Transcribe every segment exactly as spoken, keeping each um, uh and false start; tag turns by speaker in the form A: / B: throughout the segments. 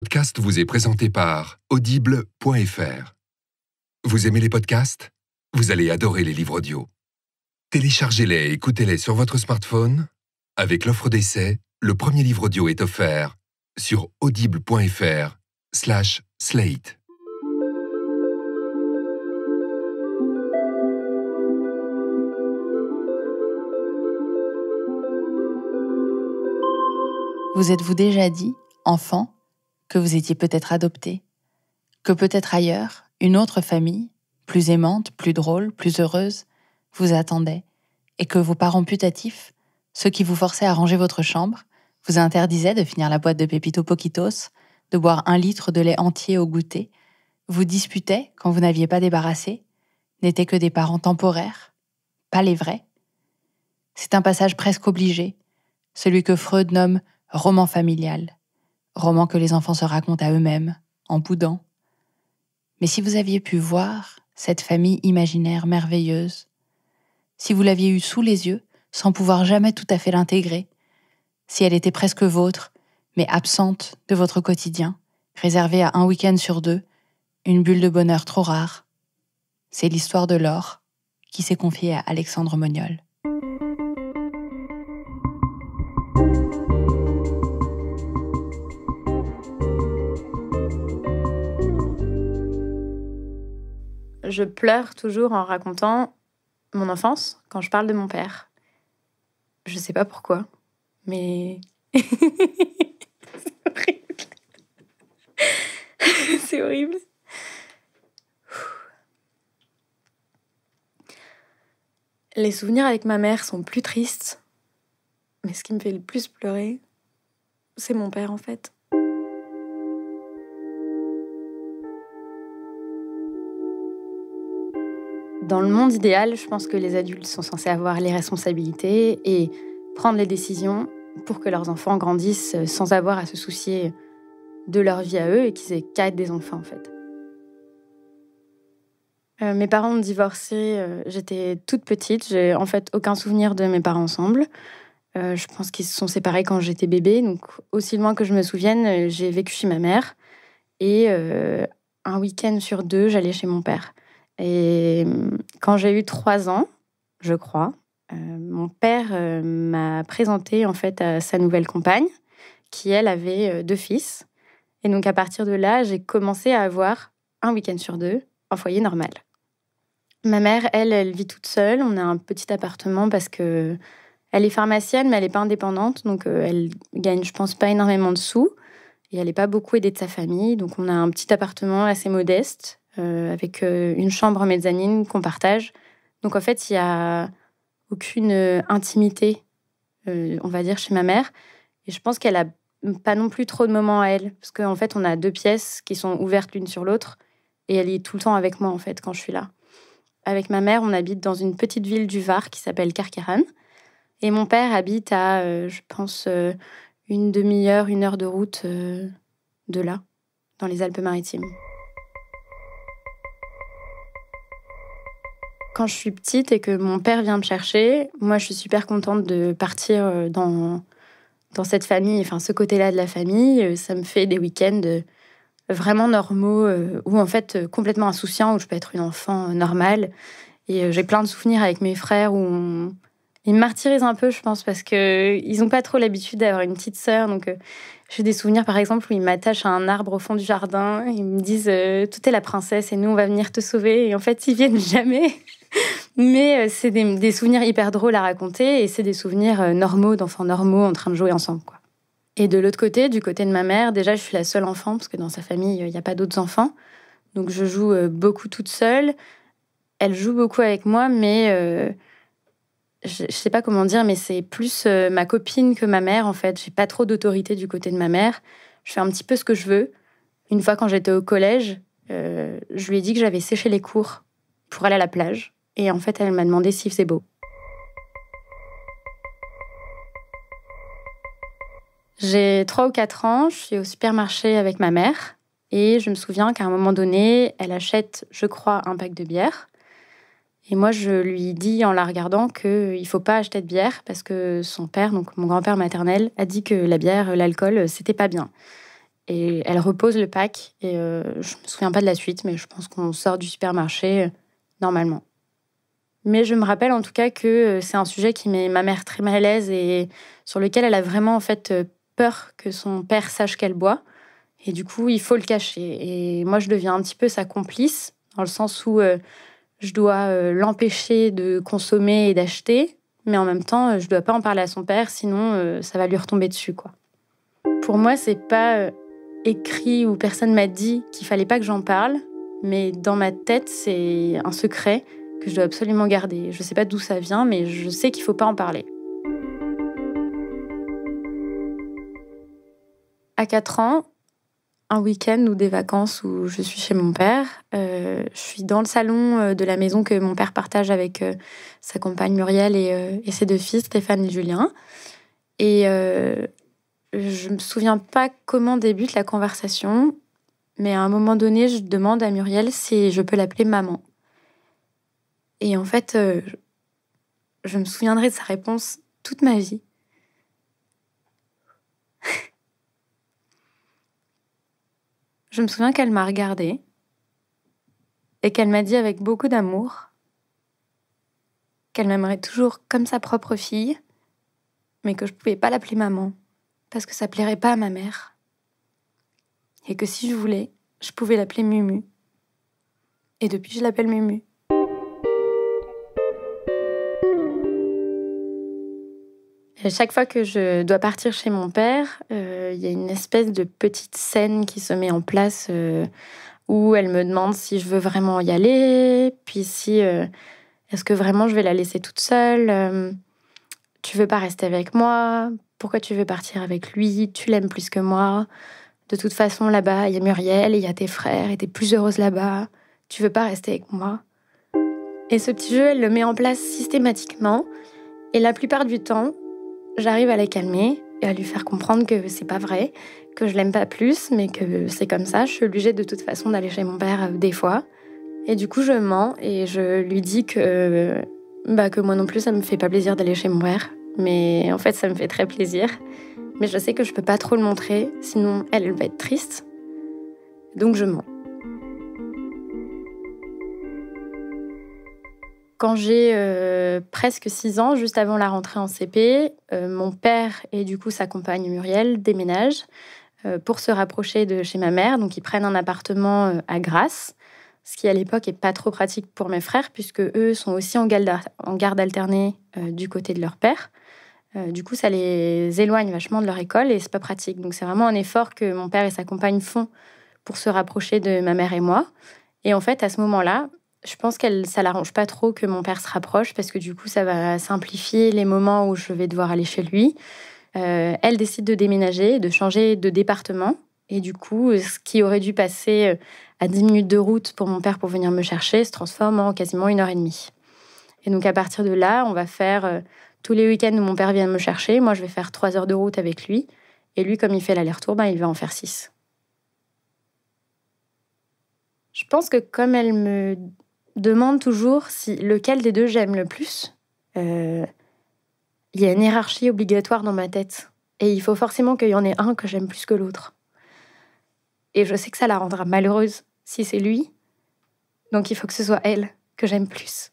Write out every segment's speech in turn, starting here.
A: podcast vous est présenté par audible point f r. Vous aimez les podcasts? Vous allez adorer les livres audio. Téléchargez-les et écoutez-les sur votre smartphone. Avec l'offre d'essai, le premier livre audio est offert sur audible point f r slash slate.
B: Vous êtes-vous déjà dit, enfant, que vous étiez peut-être adopté, que peut-être ailleurs, une autre famille, plus aimante, plus drôle, plus heureuse, vous attendait, et que vos parents putatifs, ceux qui vous forçaient à ranger votre chambre, vous interdisaient de finir la boîte de Pépito Poquitos, de boire un litre de lait entier au goûter, vous disputaient quand vous n'aviez pas débarrassé, n'étaient que des parents temporaires, pas les vrais. C'est un passage presque obligé, celui que Freud nomme « roman familial », roman que les enfants se racontent à eux-mêmes, en boudant. Mais si vous aviez pu voir cette famille imaginaire merveilleuse, si vous l'aviez eue sous les yeux, sans pouvoir jamais tout à fait l'intégrer, si elle était presque vôtre, mais absente de votre quotidien, réservée à un week-end sur deux, une bulle de bonheur trop rare, c'est l'histoire de Laure qui s'est confiée à Alexandre Moniol.
C: Je pleure toujours en racontant mon enfance quand je parle de mon père. Je sais pas pourquoi, mais c'est horrible. C'est horrible. Les souvenirs avec ma mère sont plus tristes, mais ce qui me fait le plus pleurer, c'est mon père en fait. Dans le monde idéal, je pense que les adultes sont censés avoir les responsabilités et prendre les décisions pour que leurs enfants grandissent sans avoir à se soucier de leur vie à eux et qu'ils aient qu'à être des enfants, en fait. Euh, mes parents ont divorcé, euh, j'étais toute petite, j'ai en fait aucun souvenir de mes parents ensemble. Euh, je pense qu'ils se sont séparés quand j'étais bébé, donc aussi loin que je me souvienne, j'ai vécu chez ma mère. Et euh, un week-end sur deux, j'allais chez mon père. Et quand j'ai eu trois ans, je crois, euh, mon père euh, m'a présenté en fait à sa nouvelle compagne, qui elle avait euh, deux fils. Et donc à partir de là, j'ai commencé à avoir un week-end sur deux en foyer normal. Ma mère, elle, elle vit toute seule. On a un petit appartement parce que elle est pharmacienne, mais elle n'est pas indépendante, donc euh, elle gagne, je pense, pas énormément de sous. Et elle n'est pas beaucoup aidée de sa famille, donc on a un petit appartement assez modeste. Euh, avec euh, une chambre mezzanine qu'on partage. Donc en fait, il n'y a aucune euh, intimité, euh, on va dire, chez ma mère. Et je pense qu'elle n'a pas non plus trop de moments à elle. Parce qu'en fait, on a deux pièces qui sont ouvertes l'une sur l'autre. Et elle est tout le temps avec moi, en fait, quand je suis là. Avec ma mère, on habite dans une petite ville du Var qui s'appelle Carqueiranne. Et mon père habite à, euh, je pense, euh, une demi-heure, une heure de route euh, de là, dans les Alpes-Maritimes. Quand je suis petite et que mon père vient me chercher, moi, je suis super contente de partir dans, dans cette famille, enfin, ce côté-là de la famille. Ça me fait des week-ends vraiment normaux, où, en fait, complètement insouciants, où je peux être une enfant normale. Et j'ai plein de souvenirs avec mes frères où on... ils me martyrisent un peu, je pense, parce qu'ils n'ont pas trop l'habitude d'avoir une petite sœur. Donc, j'ai des souvenirs, par exemple, où ils m'attachent à un arbre au fond du jardin. Ils me disent euh, « Toi, t'es la princesse et nous, on va venir te sauver. » Et en fait, ils viennent jamais. Mais euh, c'est des, des souvenirs hyper drôles à raconter et c'est des souvenirs euh, normaux, d'enfants normaux en train de jouer ensemble, quoi. Et de l'autre côté, du côté de ma mère, déjà, je suis la seule enfant parce que dans sa famille, il n'y a pas d'autres enfants. Donc, je joue euh, beaucoup toute seule. Elle joue beaucoup avec moi, mais... Euh, je ne sais pas comment dire, mais c'est plus euh, ma copine que ma mère, en fait. J'ai pas trop d'autorité du côté de ma mère. Je fais un petit peu ce que je veux. Une fois, quand j'étais au collège, euh, je lui ai dit que j'avais séché les cours pour aller à la plage. Et en fait, elle m'a demandé s'il faisait beau. J'ai trois ou quatre ans, je suis au supermarché avec ma mère. Et je me souviens qu'à un moment donné, elle achète, je crois, un pack de bière. Et moi, je lui dis en la regardant qu'il ne faut pas acheter de bière parce que son père, donc mon grand-père maternel, a dit que la bière, l'alcool, c'était pas bien. Et elle repose le pack. Et euh, je me souviens pas de la suite, mais je pense qu'on sort du supermarché euh, normalement. Mais je me rappelle en tout cas que euh, c'est un sujet qui met ma mère très mal à l'aise et sur lequel elle a vraiment en fait euh, peur que son père sache qu'elle boit. Et du coup, il faut le cacher. Et moi, je deviens un petit peu sa complice, dans le sens où euh, je dois euh, l'empêcher de consommer et d'acheter, mais en même temps, euh, je dois pas en parler à son père, sinon euh, ça va lui retomber dessus, quoi. Pour moi, c'est pas euh, écrit ou personne m'a dit qu'il fallait pas que j'en parle, mais dans ma tête, c'est un secret que je dois absolument garder. Je sais pas d'où ça vient, mais je sais qu'il faut pas en parler. À quatre ans, un week-end ou des vacances où je suis chez mon père, euh, je suis dans le salon de la maison que mon père partage avec euh, sa compagne Muriel et, euh, et ses deux fils, Stéphane et Julien. Et euh, je me souviens pas comment débute la conversation, mais à un moment donné, je demande à Muriel si je peux l'appeler maman. Et en fait, euh, je me souviendrai de sa réponse toute ma vie. Je me souviens qu'elle m'a regardée et qu'elle m'a dit avec beaucoup d'amour qu'elle m'aimerait toujours comme sa propre fille, mais que je pouvais pas l'appeler maman parce que ça plairait pas à ma mère. Et que si je voulais, je pouvais l'appeler Mumu. Et depuis, je l'appelle Mumu. Et chaque fois que je dois partir chez mon père, il euh, y a une espèce de petite scène qui se met en place euh, où elle me demande si je veux vraiment y aller, puis si euh, est-ce que vraiment je vais la laisser toute seule, euh, tu veux pas rester avec moi, pourquoi tu veux partir avec lui, tu l'aimes plus que moi, de toute façon là-bas il y a Muriel, il y a tes frères et t'es plus heureuse là-bas, tu veux pas rester avec moi. Et ce petit jeu, elle le met en place systématiquement et la plupart du temps, j'arrive à la calmer et à lui faire comprendre que c'est pas vrai, que je l'aime pas plus, mais que c'est comme ça. Je suis obligée de toute façon d'aller chez mon père euh, des fois. Et du coup, je mens et je lui dis que, euh, bah, que moi non plus, ça me fait pas plaisir d'aller chez mon père. Mais en fait, ça me fait très plaisir. Mais je sais que je peux pas trop le montrer, sinon elle, elle va être triste. Donc je mens. Quand j'ai euh, presque six ans, juste avant la rentrée en C P, euh, mon père et du coup sa compagne Muriel déménagent euh, pour se rapprocher de chez ma mère. Donc ils prennent un appartement euh, à Grasse, ce qui à l'époque n'est pas trop pratique pour mes frères puisque eux sont aussi en garde, en garde alternée euh, du côté de leur père. Euh, du coup, ça les éloigne vachement de leur école et c'est pas pratique. Donc c'est vraiment un effort que mon père et sa compagne font pour se rapprocher de ma mère et moi. Et en fait, à ce moment-là, je pense que ça l'arrange pas trop que mon père se rapproche parce que du coup, ça va simplifier les moments où je vais devoir aller chez lui. Euh, elle décide de déménager, de changer de département. Et du coup, ce qui aurait dû passer à dix minutes de route pour mon père pour venir me chercher se transforme en quasiment une heure et demie. Et donc, à partir de là, on va faire euh, tous les week-ends où mon père vient me chercher. Moi, je vais faire trois heures de route avec lui. Et lui, comme il fait l'aller-retour, ben, il va en faire six. Je pense que comme elle me demande toujours si lequel des deux j'aime le plus, euh, il y a une hiérarchie obligatoire dans ma tête. Et il faut forcément qu'il y en ait un que j'aime plus que l'autre. Et je sais que ça la rendra malheureuse si c'est lui. Donc il faut que ce soit elle que j'aime plus.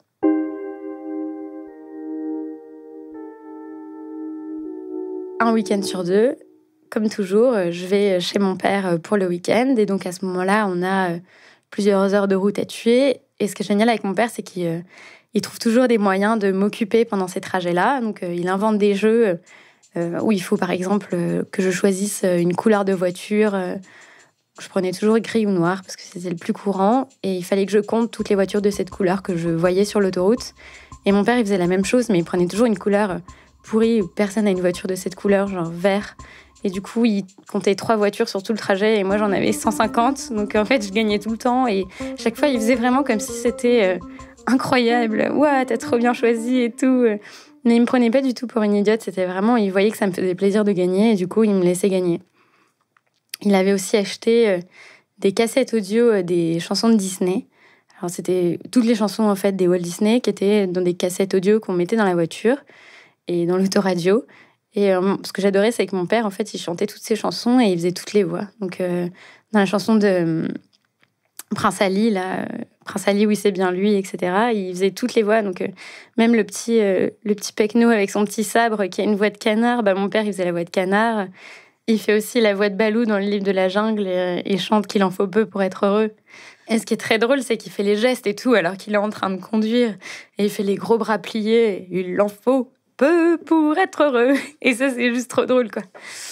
C: Un week-end sur deux, comme toujours, je vais chez mon père pour le week-end. Et donc à ce moment-là, on a plusieurs heures de route à tuer. Et ce qui est génial avec mon père, c'est qu'il euh, il trouve toujours des moyens de m'occuper pendant ces trajets-là. Donc, euh, il invente des jeux euh, où il faut, par exemple, euh, que je choisisse une couleur de voiture. Euh, je prenais toujours gris ou noir parce que c'était le plus courant. Et il fallait que je compte toutes les voitures de cette couleur que je voyais sur l'autoroute. Et mon père, il faisait la même chose, mais il prenait toujours une couleur pourrie où personne n'a une voiture de cette couleur, genre vert. Et du coup, il comptait trois voitures sur tout le trajet et moi, j'en avais cent cinquante. Donc, en fait, je gagnais tout le temps. Et chaque fois, il faisait vraiment comme si c'était euh, incroyable. « Ouah, t'as trop bien choisi et tout. » Mais il me prenait pas du tout pour une idiote. C'était vraiment... Il voyait que ça me faisait plaisir de gagner et du coup, il me laissait gagner. Il avait aussi acheté euh, des cassettes audio euh, des chansons de Disney. Alors, c'était toutes les chansons, en fait, des Walt Disney qui étaient dans des cassettes audio qu'on mettait dans la voiture et dans l'autoradio. Et euh, ce que j'adorais, c'est que mon père, en fait, il chantait toutes ses chansons et il faisait toutes les voix. Donc, euh, dans la chanson de euh, Prince Ali, là, euh, Prince Ali, oui, c'est bien lui, et cetera, il faisait toutes les voix. Donc, euh, même le petit, euh, le petit Pecno avec son petit sabre qui a une voix de canard, bah, mon père, il faisait la voix de canard. Il fait aussi la voix de Balou dans le livre de la jungle et, et chante qu'il en faut peu pour être heureux. Et ce qui est très drôle, c'est qu'il fait les gestes et tout alors qu'il est en train de conduire. Et il fait les gros bras pliés. Il en faut peu pour être heureux. Et ça, c'est juste trop drôle, quoi.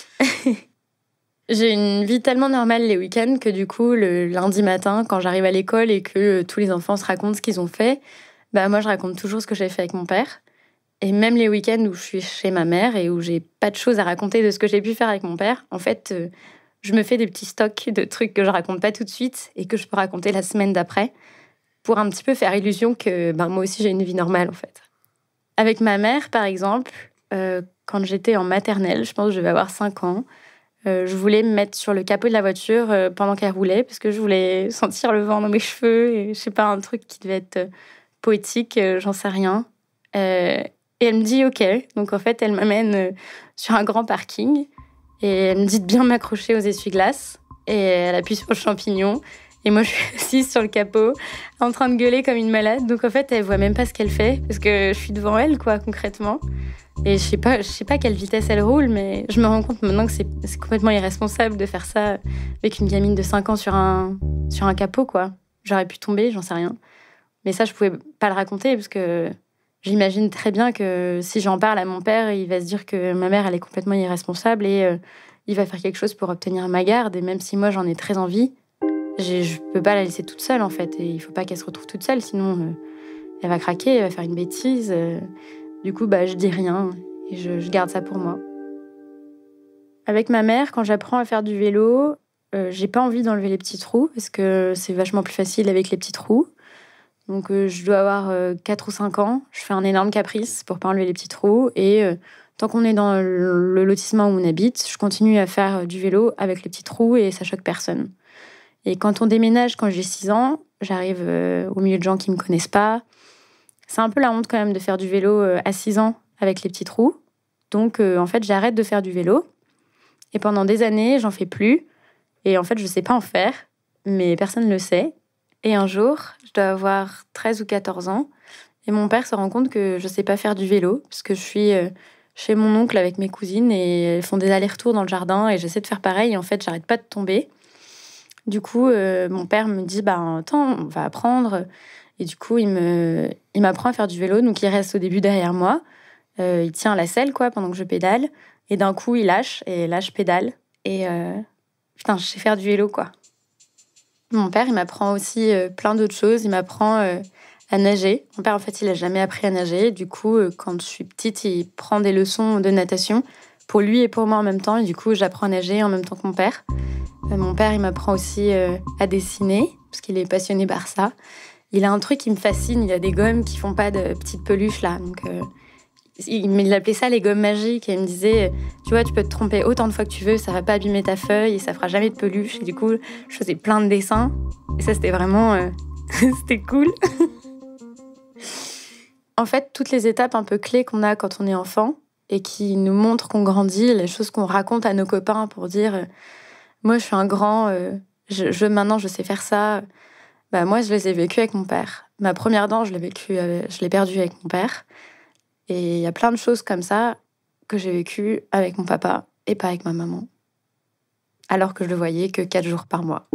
C: J'ai une vie tellement normale les week-ends que du coup, le lundi matin, quand j'arrive à l'école et que tous les enfants se racontent ce qu'ils ont fait, bah moi, je raconte toujours ce que j'ai fait avec mon père. Et même les week-ends où je suis chez ma mère et où j'ai pas de choses à raconter de ce que j'ai pu faire avec mon père, en fait, euh, je me fais des petits stocks de trucs que je raconte pas tout de suite et que je peux raconter la semaine d'après pour un petit peu faire illusion que ben, moi aussi j'ai une vie normale, en fait. Avec ma mère, par exemple, euh, quand j'étais en maternelle, je pense que je devais avoir cinq ans, euh, je voulais me mettre sur le capot de la voiture euh, pendant qu'elle roulait parce que je voulais sentir le vent dans mes cheveux et je sais pas, un truc qui devait être euh, poétique, euh, j'en sais rien. Euh, Et elle me dit OK. Donc en fait, elle m'amène sur un grand parking et elle me dit de bien m'accrocher aux essuie-glaces. Et elle appuie sur le champignon. Et moi, je suis assise sur le capot, en train de gueuler comme une malade. Donc en fait, elle voit même pas ce qu'elle fait parce que je suis devant elle, quoi, concrètement. Et je sais pas, je sais pas quelle vitesse elle roule, mais je me rends compte maintenant que c'est, c'est complètement irresponsable de faire ça avec une gamine de cinq ans sur un, sur un capot, quoi. J'aurais pu tomber, j'en sais rien. Mais ça, je pouvais pas le raconter parce que j'imagine très bien que si j'en parle à mon père, il va se dire que ma mère, elle est complètement irresponsable et euh, il va faire quelque chose pour obtenir ma garde. Et même si moi, j'en ai très envie, j'ai, je peux pas la laisser toute seule, en fait. Et il faut pas qu'elle se retrouve toute seule, sinon euh, elle va craquer, elle va faire une bêtise. Euh, du coup, bah, je dis rien et je, je garde ça pour moi. Avec ma mère, quand j'apprends à faire du vélo, euh, j'ai pas envie d'enlever les petits trous parce que c'est vachement plus facile avec les petits trous. Donc, euh, je dois avoir euh, quatre ou cinq ans. Je fais un énorme caprice pour pas enlever les petits trous. Et euh, tant qu'on est dans le, le lotissement où on habite, je continue à faire euh, du vélo avec les petits trous et ça choque personne. Et quand on déménage, quand j'ai six ans, j'arrive euh, au milieu de gens qui me connaissent pas. C'est un peu la honte quand même de faire du vélo euh, à six ans avec les petits trous. Donc, euh, en fait, j'arrête de faire du vélo. Et pendant des années, j'en fais plus. Et en fait, je sais pas en faire, mais personne ne le sait. Et un jour, je dois avoir treize ou quatorze ans, et mon père se rend compte que je sais pas faire du vélo, parce que je suis chez mon oncle avec mes cousines, et elles font des allers-retours dans le jardin, et j'essaie de faire pareil, et en fait, j'arrête pas de tomber. Du coup, euh, mon père me dit, bah, attends, on va apprendre. Et du coup, il, me, il m'apprend à faire du vélo, donc il reste au début derrière moi. Euh, il tient la selle, quoi, pendant que je pédale, et d'un coup, il lâche, et là, je pédale. Et euh, putain, je sais faire du vélo, quoi. Mon père, il m'apprend aussi euh, plein d'autres choses. Il m'apprend euh, à nager. Mon père, en fait, il n'a jamais appris à nager. Du coup, euh, quand je suis petite, il prend des leçons de natation pour lui et pour moi en même temps. Et du coup, j'apprends à nager en même temps que mon père. Euh, mon père, il m'apprend aussi euh, à dessiner, parce qu'il est passionné par ça. Il a un truc qui me fascine. Il a des gommes qui font pas de petites peluches, là. Donc, euh, il, il appelait ça les gommes magiques. Et il me disait, tu vois, tu peux te tromper autant de fois que tu veux, ça va pas abîmer ta feuille et ça fera jamais de peluche. Et du coup, je faisais plein de dessins. Et ça, c'était vraiment... Euh, c'était cool. En fait, toutes les étapes un peu clés qu'on a quand on est enfant et qui nous montrent qu'on grandit, les choses qu'on raconte à nos copains pour dire euh, moi, je suis un grand, euh, je, je, maintenant, je sais faire ça. Bah, moi, je les ai vécues avec mon père. Ma première dent, je l'ai vécue, euh, je l'ai perdue avec mon père. Et il y a plein de choses comme ça que j'ai vécues avec mon papa et pas avec ma maman. Alors que je le voyais que quatre jours par mois.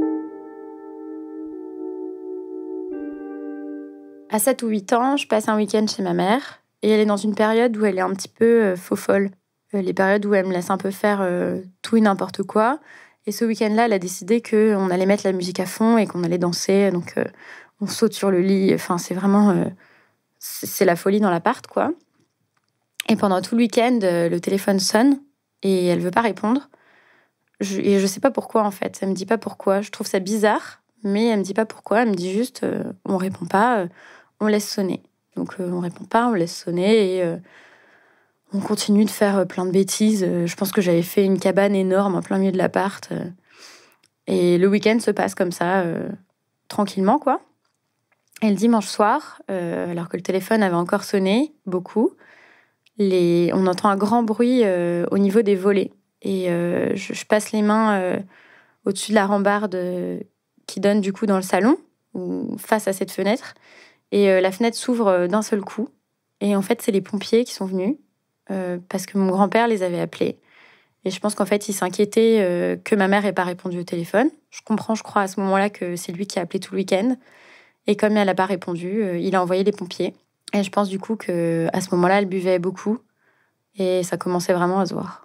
C: À sept ou huit ans, je passe un week-end chez ma mère. Et elle est dans une période où elle est un petit peu euh, faux-folle. Euh, les périodes où elle me laisse un peu faire euh, tout et n'importe quoi. Et ce week-end-là, elle a décidé qu'on allait mettre la musique à fond et qu'on allait danser. Donc, euh, on saute sur le lit. Enfin, c'est vraiment... Euh, c'est, c'est la folie dans l'appart, quoi. Et pendant tout le week-end, euh, le téléphone sonne et elle veut pas répondre. Je, et je sais pas pourquoi, en fait. Elle me dit pas pourquoi. Je trouve ça bizarre, mais elle me dit pas pourquoi. Elle me dit juste, euh, on répond pas, euh, on laisse sonner. Donc, euh, on répond pas, on laisse sonner et... Euh, on continue de faire plein de bêtises. Je pense que j'avais fait une cabane énorme en plein milieu de l'appart. Et le week-end se passe comme ça, euh, tranquillement, quoi. Et le dimanche soir, euh, alors que le téléphone avait encore sonné, beaucoup, les... on entend un grand bruit euh, au niveau des volets. Et euh, je, je passe les mains euh, au-dessus de la rambarde euh, qui donne du coup dans le salon, ou face à cette fenêtre. Et euh, la fenêtre s'ouvre d'un seul coup. Et en fait, c'est les pompiers qui sont venus euh, parce que mon grand-père les avait appelés. Et je pense qu'en fait, il s'inquiétait euh, que ma mère n'ait pas répondu au téléphone. Je comprends, je crois, à ce moment-là que c'est lui qui a appelé tout le week-end. Et comme elle n'a pas répondu, euh, il a envoyé les pompiers. Et je pense du coup qu'à ce moment-là, elle buvait beaucoup. Et ça commençait vraiment à se voir.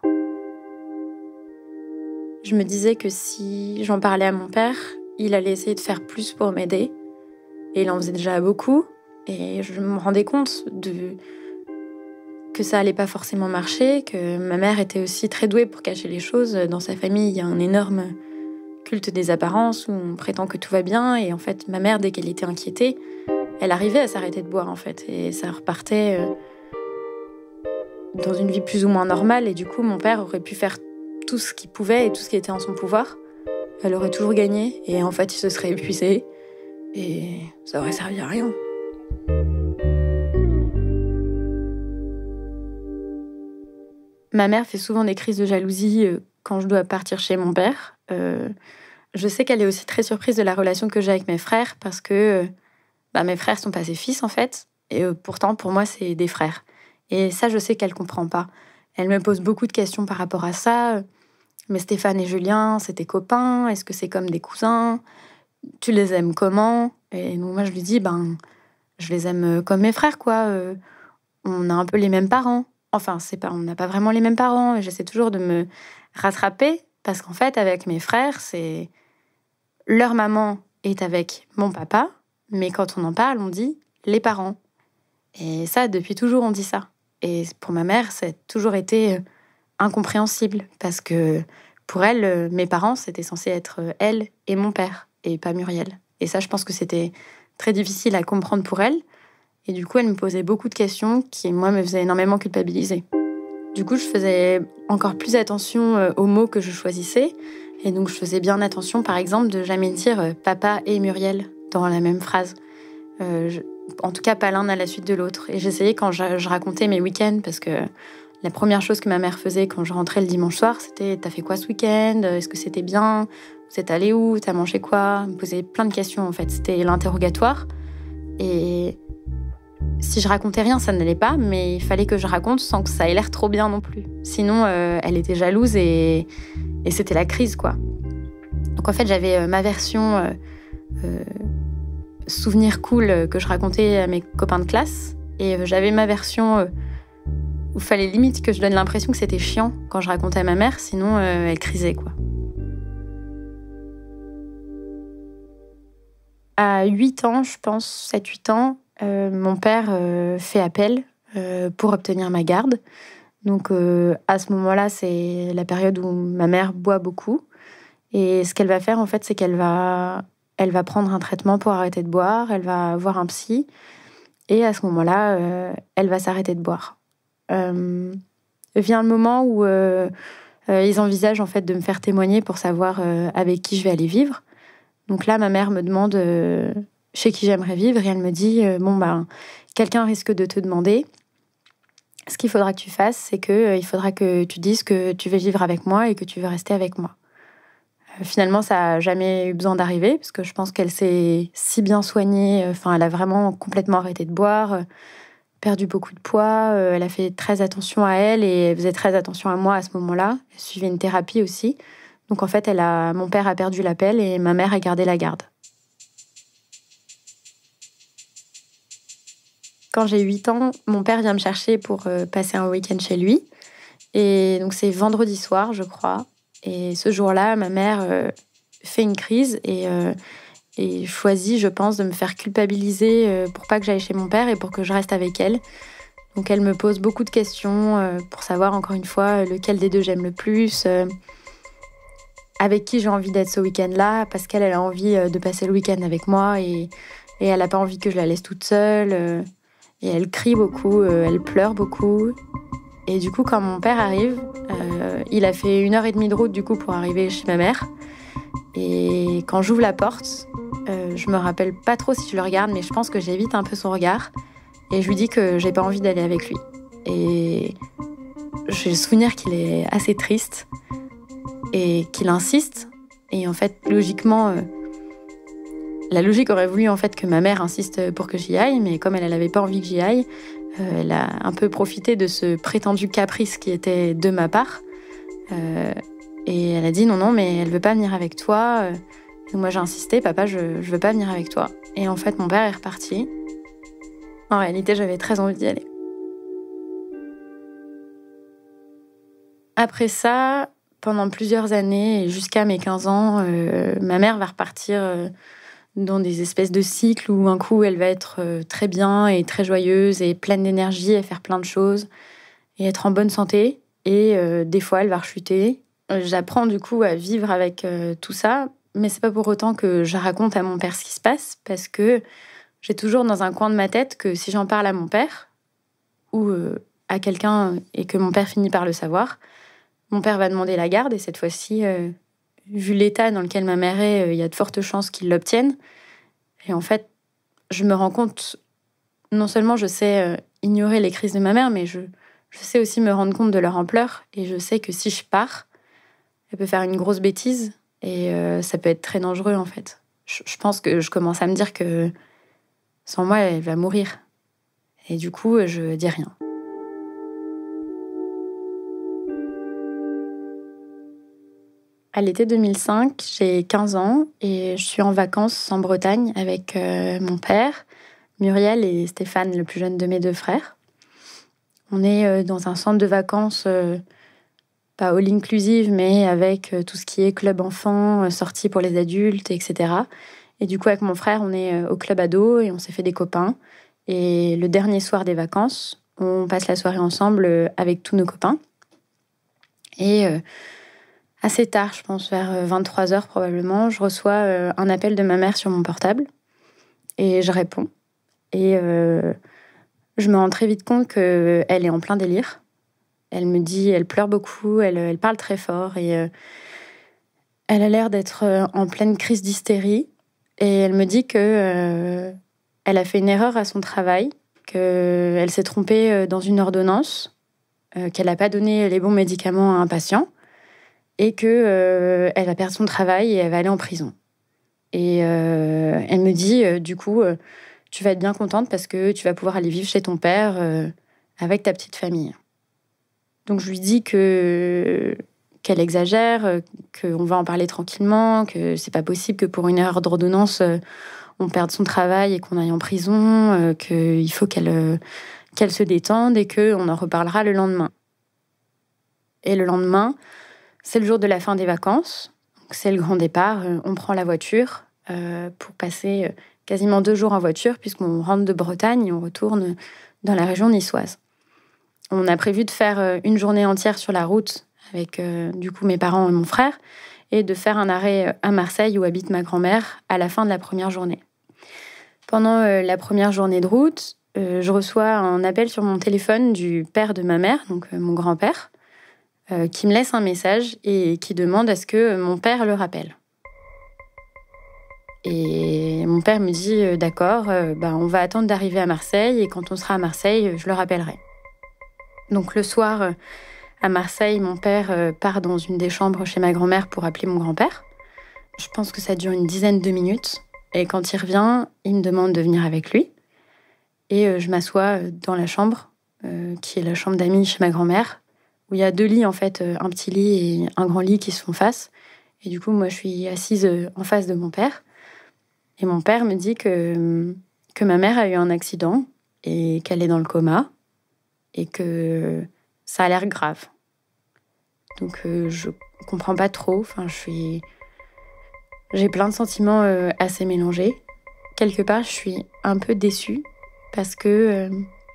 C: Je me disais que si j'en parlais à mon père, il allait essayer de faire plus pour m'aider. Et il en faisait déjà beaucoup. Et je me rendais compte de... que ça allait pas forcément marcher, que ma mère était aussi très douée pour cacher les choses. Dans sa famille, il y a un énorme culte des apparences où on prétend que tout va bien. Et en fait, ma mère, dès qu'elle était inquiétée, elle arrivait à s'arrêter de boire, en fait. Et ça repartait euh, dans une vie plus ou moins normale. Et du coup, mon père aurait pu faire tout ce qu'il pouvait et tout ce qui était en son pouvoir. Elle aurait toujours gagné. Et en fait, il se serait épuisé. Et ça aurait servi à rien. Ma mère fait souvent des crises de jalousie quand je dois partir chez mon père. Euh, je sais qu'elle est aussi très surprise de la relation que j'ai avec mes frères parce que bah, mes frères sont pas ses fils en fait. Et euh, pourtant, pour moi, c'est des frères. Et ça, je sais qu'elle comprend pas. Elle me pose beaucoup de questions par rapport à ça. Mais Stéphane et Julien, c'est tes copains? Est-ce que c'est comme des cousins? Tu les aimes comment? Et donc, moi, je lui dis, ben, je les aime comme mes frères, quoi. Euh, on a un peu les mêmes parents. Enfin, c'est pas, on n'a pas vraiment les mêmes parents. J'essaie toujours de me rattraper parce qu'en fait, avec mes frères, c'est leur maman est avec mon papa, mais quand on en parle, on dit les parents. Et ça, depuis toujours, on dit ça. Et pour ma mère, ça a toujours été incompréhensible parce que pour elle, mes parents, c'était censé être elle et mon père et pas Muriel. Et ça, je pense que c'était très difficile à comprendre pour elle. Et du coup, elle me posait beaucoup de questions qui, moi, me faisaient énormément culpabiliser. Du coup, je faisais encore plus attention aux mots que je choisissais. Et donc, je faisais bien attention, par exemple, de jamais dire « papa et Muriel » dans la même phrase. Euh, je, en tout cas, pas l'un à la suite de l'autre. Et j'essayais quand je, je racontais mes week-ends, parce que la première chose que ma mère faisait quand je rentrais le dimanche soir, c'était « t'as fait quoi ce week-end? Est-ce que c'était bien? Vous êtes allé où? T'as mangé quoi ?» Elle me posait plein de questions, en fait. C'était l'interrogatoire. Et... si je racontais rien, ça n'allait pas, mais il fallait que je raconte sans que ça ait l'air trop bien non plus. Sinon, euh, elle était jalouse et, et c'était la crise, quoi. Donc en fait, j'avais euh, ma version euh, euh, souvenir cool que je racontais à mes copains de classe, et euh, j'avais ma version euh, où il fallait limite que je donne l'impression que c'était chiant quand je racontais à ma mère, sinon euh, elle crisait, quoi. À huit ans, je pense, sept huit ans, Euh, mon père euh, fait appel euh, pour obtenir ma garde. Donc euh, à ce moment-là, c'est la période où ma mère boit beaucoup. Et ce qu'elle va faire, en fait, c'est qu'elle va, elle va prendre un traitement pour arrêter de boire. Elle va voir un psy. Et à ce moment-là, euh, elle va s'arrêter de boire. Euh, vient le moment où euh, euh, ils envisagent en fait de me faire témoigner pour savoir euh, avec qui je vais aller vivre. Donc là, ma mère me demande... Euh, chez qui j'aimerais vivre, et elle me dit euh, bon ben quelqu'un risque de te demander. Ce qu'il faudra que tu fasses, c'est que euh, il faudra que tu dises que tu veux vivre avec moi et que tu veux rester avec moi. Euh, finalement, ça a jamais eu besoin d'arriver parce que je pense qu'elle s'est si bien soignée. Enfin, euh, elle a vraiment complètement arrêté de boire, euh, perdu beaucoup de poids. Euh, elle a fait très attention à elle et elle faisait très attention à moi à ce moment-là. Elle suivait une thérapie aussi. Donc en fait, elle a, mon père a perdu l'appel et ma mère a gardé la garde. Quand j'ai huit ans, mon père vient me chercher pour euh, passer un week-end chez lui. Et donc, c'est vendredi soir, je crois. Et ce jour-là, ma mère euh, fait une crise et, euh, et choisit, je pense, de me faire culpabiliser euh, pour pas que j'aille chez mon père et pour que je reste avec elle. Donc, elle me pose beaucoup de questions euh, pour savoir, encore une fois, lequel des deux j'aime le plus, euh, avec qui j'ai envie d'être ce week-end-là, parce qu'elle elle a envie euh, de passer le week-end avec moi et, et elle n'a pas envie que je la laisse toute seule. Euh, Et elle crie beaucoup, euh, elle pleure beaucoup. Et du coup, quand mon père arrive, euh, il a fait une heure et demie de route du coup pour arriver chez ma mère. Et quand j'ouvre la porte, euh, je me rappelle pas trop si je le regarde, mais je pense que j'évite un peu son regard. Et je lui dis que j'ai pas envie d'aller avec lui. Et j'ai le souvenir qu'il est assez triste et qu'il insiste. Et en fait, logiquement, euh, la logique aurait voulu en fait que ma mère insiste pour que j'y aille, mais comme elle n'avait pas envie que j'y aille, euh, elle a un peu profité de ce prétendu caprice qui était de ma part. Euh, et elle a dit non, non, mais elle veut pas venir avec toi. Donc moi j'ai insisté, papa, je, je veux pas venir avec toi. Et en fait, mon père est reparti. En réalité, j'avais très envie d'y aller. Après ça, pendant plusieurs années, et jusqu'à mes quinze ans, euh, ma mère va repartir euh, dans des espèces de cycles où un coup, elle va être euh, très bien et très joyeuse et pleine d'énergie et faire plein de choses et être en bonne santé. Et euh, des fois, elle va rechuter. J'apprends du coup à vivre avec euh, tout ça, mais c'est pas pour autant que je raconte à mon père ce qui se passe, parce que j'ai toujours dans un coin de ma tête que si j'en parle à mon père ou euh, à quelqu'un et que mon père finit par le savoir, mon père va demander la garde, et cette fois-ci, euh, vu l'état dans lequel ma mère est, euh, il y a de fortes chances qu'il l'obtienne. Et en fait, je me rends compte, non seulement je sais euh, ignorer les crises de ma mère, mais je, je sais aussi me rendre compte de leur ampleur, et je sais que si je pars, elle peut faire une grosse bêtise, et euh, ça peut être très dangereux, en fait. Je, je pense que je commence à me dire que sans moi, elle va mourir. Et du coup, je dis rien. À l'été deux mille cinq, j'ai quinze ans et je suis en vacances en Bretagne avec euh, mon père, Muriel et Stéphane, le plus jeune de mes deux frères. On est euh, dans un centre de vacances, euh, pas all inclusive, mais avec euh, tout ce qui est club enfant, euh, sortie pour les adultes, et cetera. Et du coup, avec mon frère, on est euh, au club ado et on s'est fait des copains. Et le dernier soir des vacances, on passe la soirée ensemble euh, avec tous nos copains. Et... Euh, Assez tard, je pense, vers vingt-trois heures probablement, je reçois euh, un appel de ma mère sur mon portable et je réponds. Et euh, je me rends très vite compte qu'elle est en plein délire. Elle me dit, elle pleure beaucoup, elle, elle parle très fort et euh, elle a l'air d'être en pleine crise d'hystérie. Et elle me dit que euh, elle a fait une erreur à son travail, qu'elle s'est trompée dans une ordonnance, euh, qu'elle n'a pas donné les bons médicaments à un patient, et qu'elle euh, va perdre son travail et elle va aller en prison. Et euh, elle me dit, euh, du coup, euh, tu vas être bien contente parce que tu vas pouvoir aller vivre chez ton père euh, avec ta petite famille. Donc je lui dis que, qu'elle exagère, euh, qu'on va en parler tranquillement, que c'est pas possible que pour une erreur d'ordonnance, euh, on perde son travail et qu'on aille en prison, euh, qu'il faut qu'elle, euh, qu'elle se détende et qu'on en reparlera le lendemain. Et le lendemain... c'est le jour de la fin des vacances, c'est le grand départ. On prend la voiture euh, pour passer quasiment deux jours en voiture, puisqu'on rentre de Bretagne et on retourne dans la région niçoise. On a prévu de faire une journée entière sur la route avec euh, du coup mes parents et mon frère, et de faire un arrêt à Marseille où habite ma grand-mère à la fin de la première journée. Pendant euh, la première journée de route, euh, je reçois un appel sur mon téléphone du père de ma mère, donc euh, mon grand-père, Euh, qui me laisse un message et qui demande à ce que mon père le rappelle. Et mon père me dit euh, d'accord, euh, bah, on va attendre d'arriver à Marseille et quand on sera à Marseille, je le rappellerai. Donc le soir, euh, à Marseille, mon père euh, part dans une des chambres chez ma grand-mère pour appeler mon grand-père. Je pense que ça dure une dizaine de minutes. Et quand il revient, il me demande de venir avec lui. Et euh, je m'assois dans la chambre, euh, qui est la chambre d'amis chez ma grand-mère, où il y a deux lits, en fait, un petit lit et un grand lit qui se font face. Et du coup, moi, je suis assise en face de mon père. Et mon père me dit que, que ma mère a eu un accident et qu'elle est dans le coma et que ça a l'air grave. Donc, euh, je comprends pas trop. Enfin, je suis... J'ai plein de sentiments euh, assez mélangés. Quelque part, je suis un peu déçue parce que... Euh,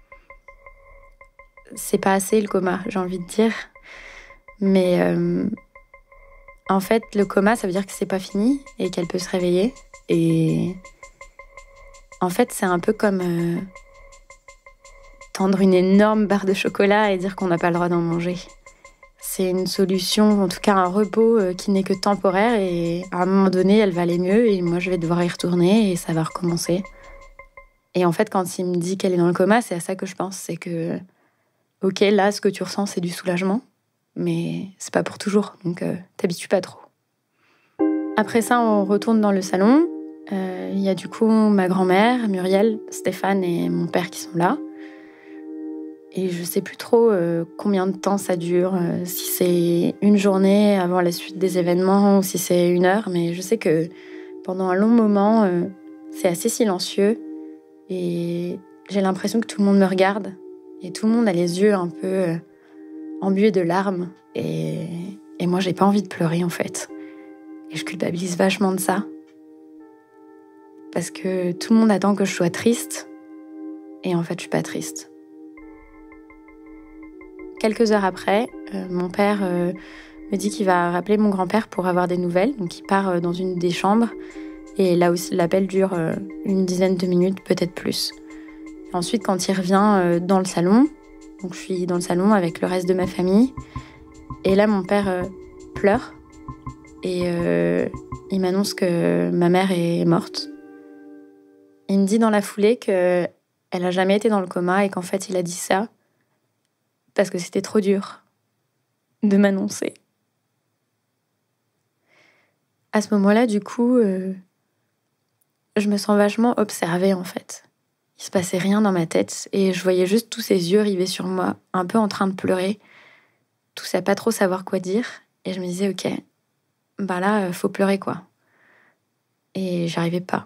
C: c'est pas assez le coma, j'ai envie de dire. Mais euh, en fait, le coma, ça veut dire que c'est pas fini et qu'elle peut se réveiller. Et en fait, c'est un peu comme euh, tendre une énorme barre de chocolat et dire qu'on n'a pas le droit d'en manger. C'est une solution, en tout cas un repos euh, qui n'est que temporaire, et à un moment donné, elle va aller mieux et moi, je vais devoir y retourner et ça va recommencer. Et en fait, quand il me dit qu'elle est dans le coma, c'est à ça que je pense, c'est que ok, là, ce que tu ressens, c'est du soulagement, mais c'est pas pour toujours, donc euh, t'habitues pas trop. Après ça, on retourne dans le salon. Il euh, y a du coup ma grand-mère, Muriel, Stéphane et mon père qui sont là. Et je sais plus trop euh, combien de temps ça dure, euh, si c'est une journée avant la suite des événements ou si c'est une heure, mais je sais que pendant un long moment, euh, c'est assez silencieux et j'ai l'impression que tout le monde me regarde et tout le monde a les yeux un peu euh, embués de larmes et, et moi j'ai pas envie de pleurer en fait. Et je culpabilise vachement de ça parce que tout le monde attend que je sois triste et en fait je suis pas triste. Quelques heures après, euh, mon père euh, me dit qu'il va rappeler mon grand-père pour avoir des nouvelles. Donc il part euh, dans une des chambres et là aussi l'appel dure euh, une dizaine de minutes, peut-être plus. Et ensuite, quand il revient euh, dans le salon, donc je suis dans le salon avec le reste de ma famille, et là mon père euh, pleure et euh, il m'annonce que ma mère est morte. Il me dit dans la foulée qu'elle n'a jamais été dans le coma et qu'en fait il a dit ça parce que c'était trop dur de m'annoncer. À ce moment-là, du coup, euh, je me sens vachement observée, en fait. Il se passait rien dans ma tête et je voyais juste tous ses yeux rivés sur moi, un peu en train de pleurer, tous à pas trop savoir quoi dire. Et je me disais, ok, bah là, faut pleurer, quoi. Et j'arrivais pas.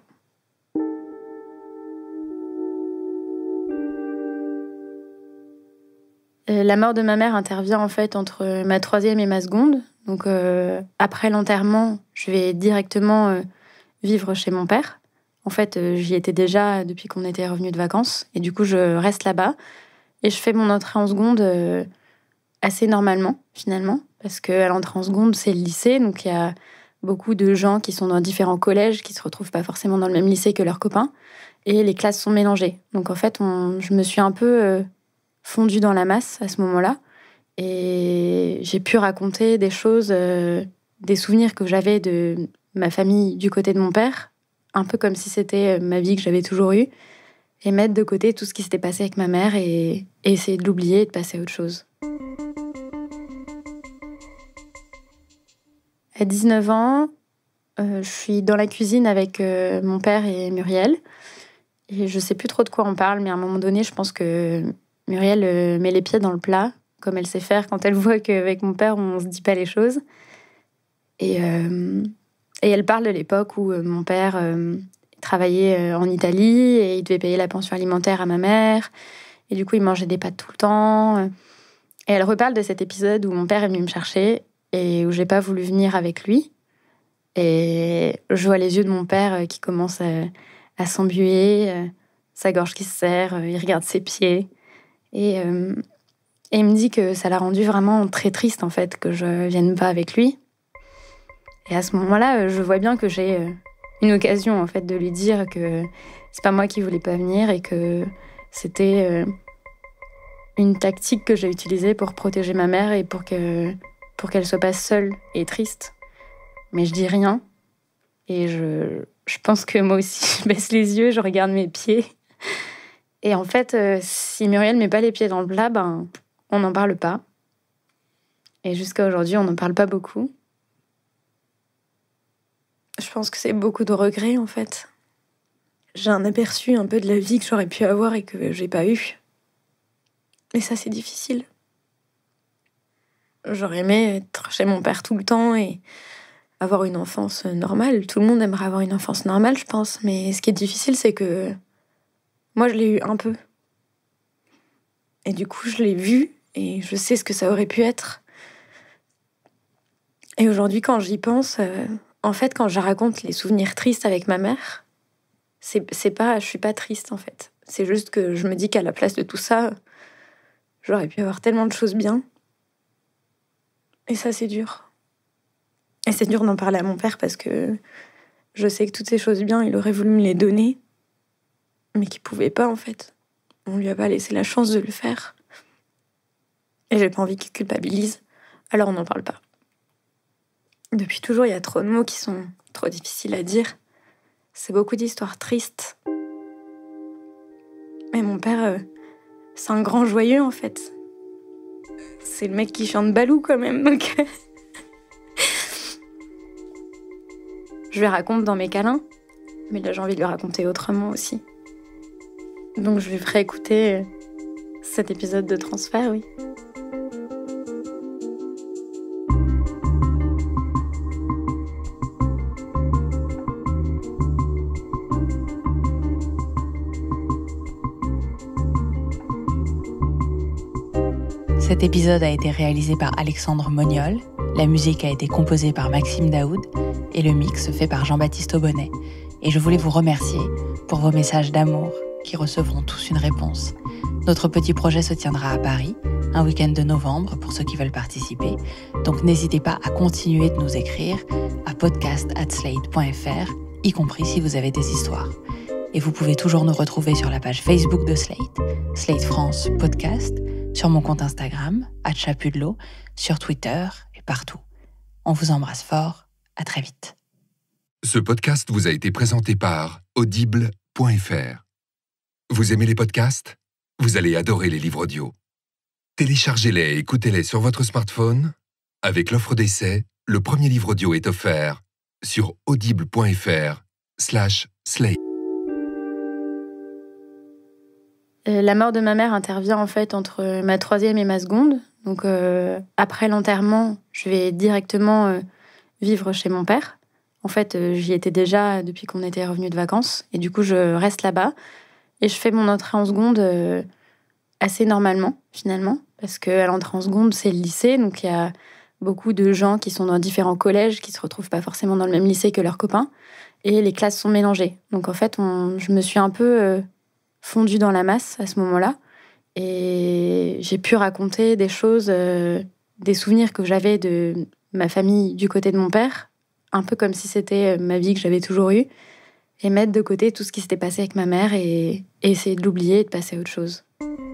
C: La mort de ma mère intervient en fait entre ma troisième et ma seconde. Donc euh, après l'enterrement, je vais directement euh, vivre chez mon père. En fait, euh, j'y étais déjà depuis qu'on était revenus de vacances. Et du coup, je reste là-bas. Et je fais mon entrée en seconde euh, assez normalement, finalement. Parce qu'à l'entrée en seconde, c'est le lycée. Donc il y a beaucoup de gens qui sont dans différents collèges, qui se retrouvent pas forcément dans le même lycée que leurs copains. Et les classes sont mélangées. Donc en fait, on, je me suis un peu... Euh, fondue dans la masse à ce moment-là. Et j'ai pu raconter des choses, euh, des souvenirs que j'avais de ma famille du côté de mon père, un peu comme si c'était ma vie que j'avais toujours eue, et mettre de côté tout ce qui s'était passé avec ma mère et, et essayer de l'oublier et de passer à autre chose. À dix-neuf ans, euh, je suis dans la cuisine avec euh, mon père et Muriel. Et je sais plus trop de quoi on parle, mais à un moment donné, je pense que Muriel euh, met les pieds dans le plat, comme elle sait faire quand elle voit qu'avec mon père, on se dit pas les choses. Et, euh, et elle parle de l'époque où euh, mon père euh, travaillait euh, en Italie et il devait payer la pension alimentaire à ma mère. Et du coup, il mangeait des pâtes tout le temps. Et elle reparle de cet épisode où mon père est venu me chercher et où j'ai pas voulu venir avec lui. Et je vois les yeux de mon père qui commencent à, à s'embuer, sa gorge qui se serre, il regarde ses pieds. Et, euh, et il me dit que ça l'a rendu vraiment très triste, en fait, que je vienne pas avec lui. Et à ce moment-là, je vois bien que j'ai une occasion, en fait, de lui dire que c'est pas moi qui voulais pas venir et que c'était une tactique que j'ai utilisée pour protéger ma mère et pour que, pour qu'elle soit pas seule et triste. Mais je dis rien. Et je, je pense que moi aussi, je baisse les yeux, je regarde mes pieds. Et en fait, euh, si Muriel met pas les pieds dans le plat, ben, on n'en parle pas. Et jusqu'à aujourd'hui, on n'en parle pas beaucoup. Je pense que c'est beaucoup de regrets, en fait. J'ai un aperçu un peu de la vie que j'aurais pu avoir et que j'ai pas eu. Et ça, c'est difficile. J'aurais aimé être chez mon père tout le temps et avoir une enfance normale. Tout le monde aimerait avoir une enfance normale, je pense. Mais ce qui est difficile, c'est que moi, je l'ai eu un peu. Et du coup, je l'ai vu et je sais ce que ça aurait pu être. Et aujourd'hui, quand j'y pense, euh, en fait, quand je raconte les souvenirs tristes avec ma mère, c'est, c'est pas, je suis pas triste, en fait. C'est juste que je me dis qu'à la place de tout ça, j'aurais pu avoir tellement de choses bien. Et ça, c'est dur. Et c'est dur d'en parler à mon père parce que je sais que toutes ces choses bien, il aurait voulu me les donner, mais qu'il pouvait pas, en fait. On lui a pas laissé la chance de le faire. Et j'ai pas envie qu'il culpabilise, alors on n'en parle pas. Depuis toujours, il y a trop de mots qui sont trop difficiles à dire. C'est beaucoup d'histoires tristes. Mais mon père, euh, c'est un grand joyeux, en fait. C'est le mec qui chante Balou quand même, donc... Je lui raconte dans mes câlins, mais là j'ai envie de lui raconter autrement aussi. Donc je lui ferai écouter cet épisode de transfert, oui.
B: Cet épisode a été réalisé par Alexandre Moniol, la musique a été composée par Maxime Daoud et le mix fait par Jean-Baptiste Aubonnet. Et je voulais vous remercier pour vos messages d'amour qui recevront tous une réponse. Notre petit projet se tiendra à Paris, un week-end de novembre pour ceux qui veulent participer. Donc n'hésitez pas à continuer de nous écrire à podcast arobase slate point f r, y compris si vous avez des histoires. Et vous pouvez toujours nous retrouver sur la page Facebook de Slate, Slate France Podcast, sur mon compte Instagram, arobase chapudlo, sur Twitter et partout. On vous embrasse fort, à très vite.
A: Ce podcast vous a été présenté par audible point f r. Vous aimez les podcasts ? Vous allez adorer les livres audio. Téléchargez-les et écoutez-les sur votre smartphone. Avec l'offre d'essai, le premier livre audio est offert sur audible point f r slash slate.
C: La mort de ma mère intervient en fait entre ma troisième et ma seconde. Donc euh, après l'enterrement, je vais directement euh, vivre chez mon père. En fait, euh, j'y étais déjà depuis qu'on était revenus de vacances. Et du coup, je reste là-bas. Et je fais mon entrée en seconde euh, assez normalement, finalement. Parce qu'à l'entrée en seconde, c'est le lycée. Donc il y a beaucoup de gens qui sont dans différents collèges, qui se retrouvent pas forcément dans le même lycée que leurs copains. Et les classes sont mélangées. Donc en fait, on, je me suis un peu... Euh, fondue dans la masse à ce moment-là. Et j'ai pu raconter des choses, euh, des souvenirs que j'avais de ma famille du côté de mon père, un peu comme si c'était ma vie que j'avais toujours eue, et mettre de côté tout ce qui s'était passé avec ma mère et, et essayer de l'oublier et de passer à autre chose.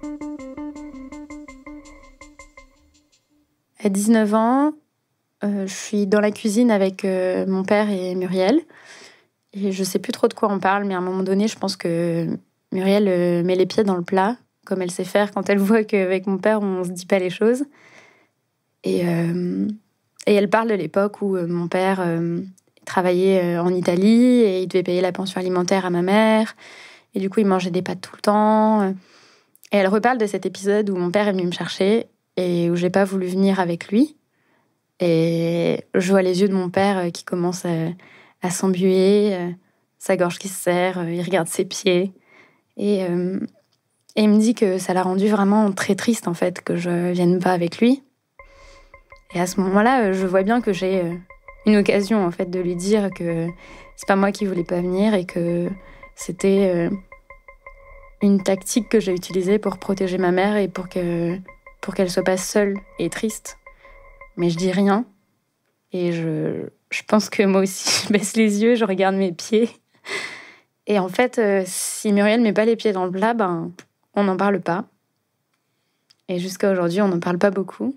C: À dix-neuf ans, euh, je suis dans la cuisine avec euh, mon père et Muriel. Et je sais plus trop de quoi on parle, mais à un moment donné, je pense que Muriel euh, met les pieds dans le plat, comme elle sait faire quand elle voit qu'avec mon père, on se dit pas les choses. Et, euh, et elle parle de l'époque où euh, mon père euh, travaillait euh, en Italie et il devait payer la pension alimentaire à ma mère. Et du coup, il mangeait des pâtes tout le temps. Et elle reparle de cet épisode où mon père est venu me chercher et où j'ai pas voulu venir avec lui. Et je vois les yeux de mon père qui commencent à, à s'embuer, euh, sa gorge qui se serre, euh, il regarde ses pieds. Et, euh, et il me dit que ça l'a rendu vraiment très triste, en fait, que je vienne pas avec lui. Et à ce moment-là, je vois bien que j'ai une occasion, en fait, de lui dire que c'est pas moi qui voulais pas venir et que c'était une tactique que j'ai utilisée pour protéger ma mère et pour que, pour qu'elle soit pas seule et triste. Mais je dis rien. Et je, je pense que moi aussi, je baisse les yeux, je regarde mes pieds. Et en fait, euh, si Muriel met pas les pieds dans le plat, ben, on n'en parle pas. Et jusqu'à aujourd'hui, on n'en parle pas beaucoup.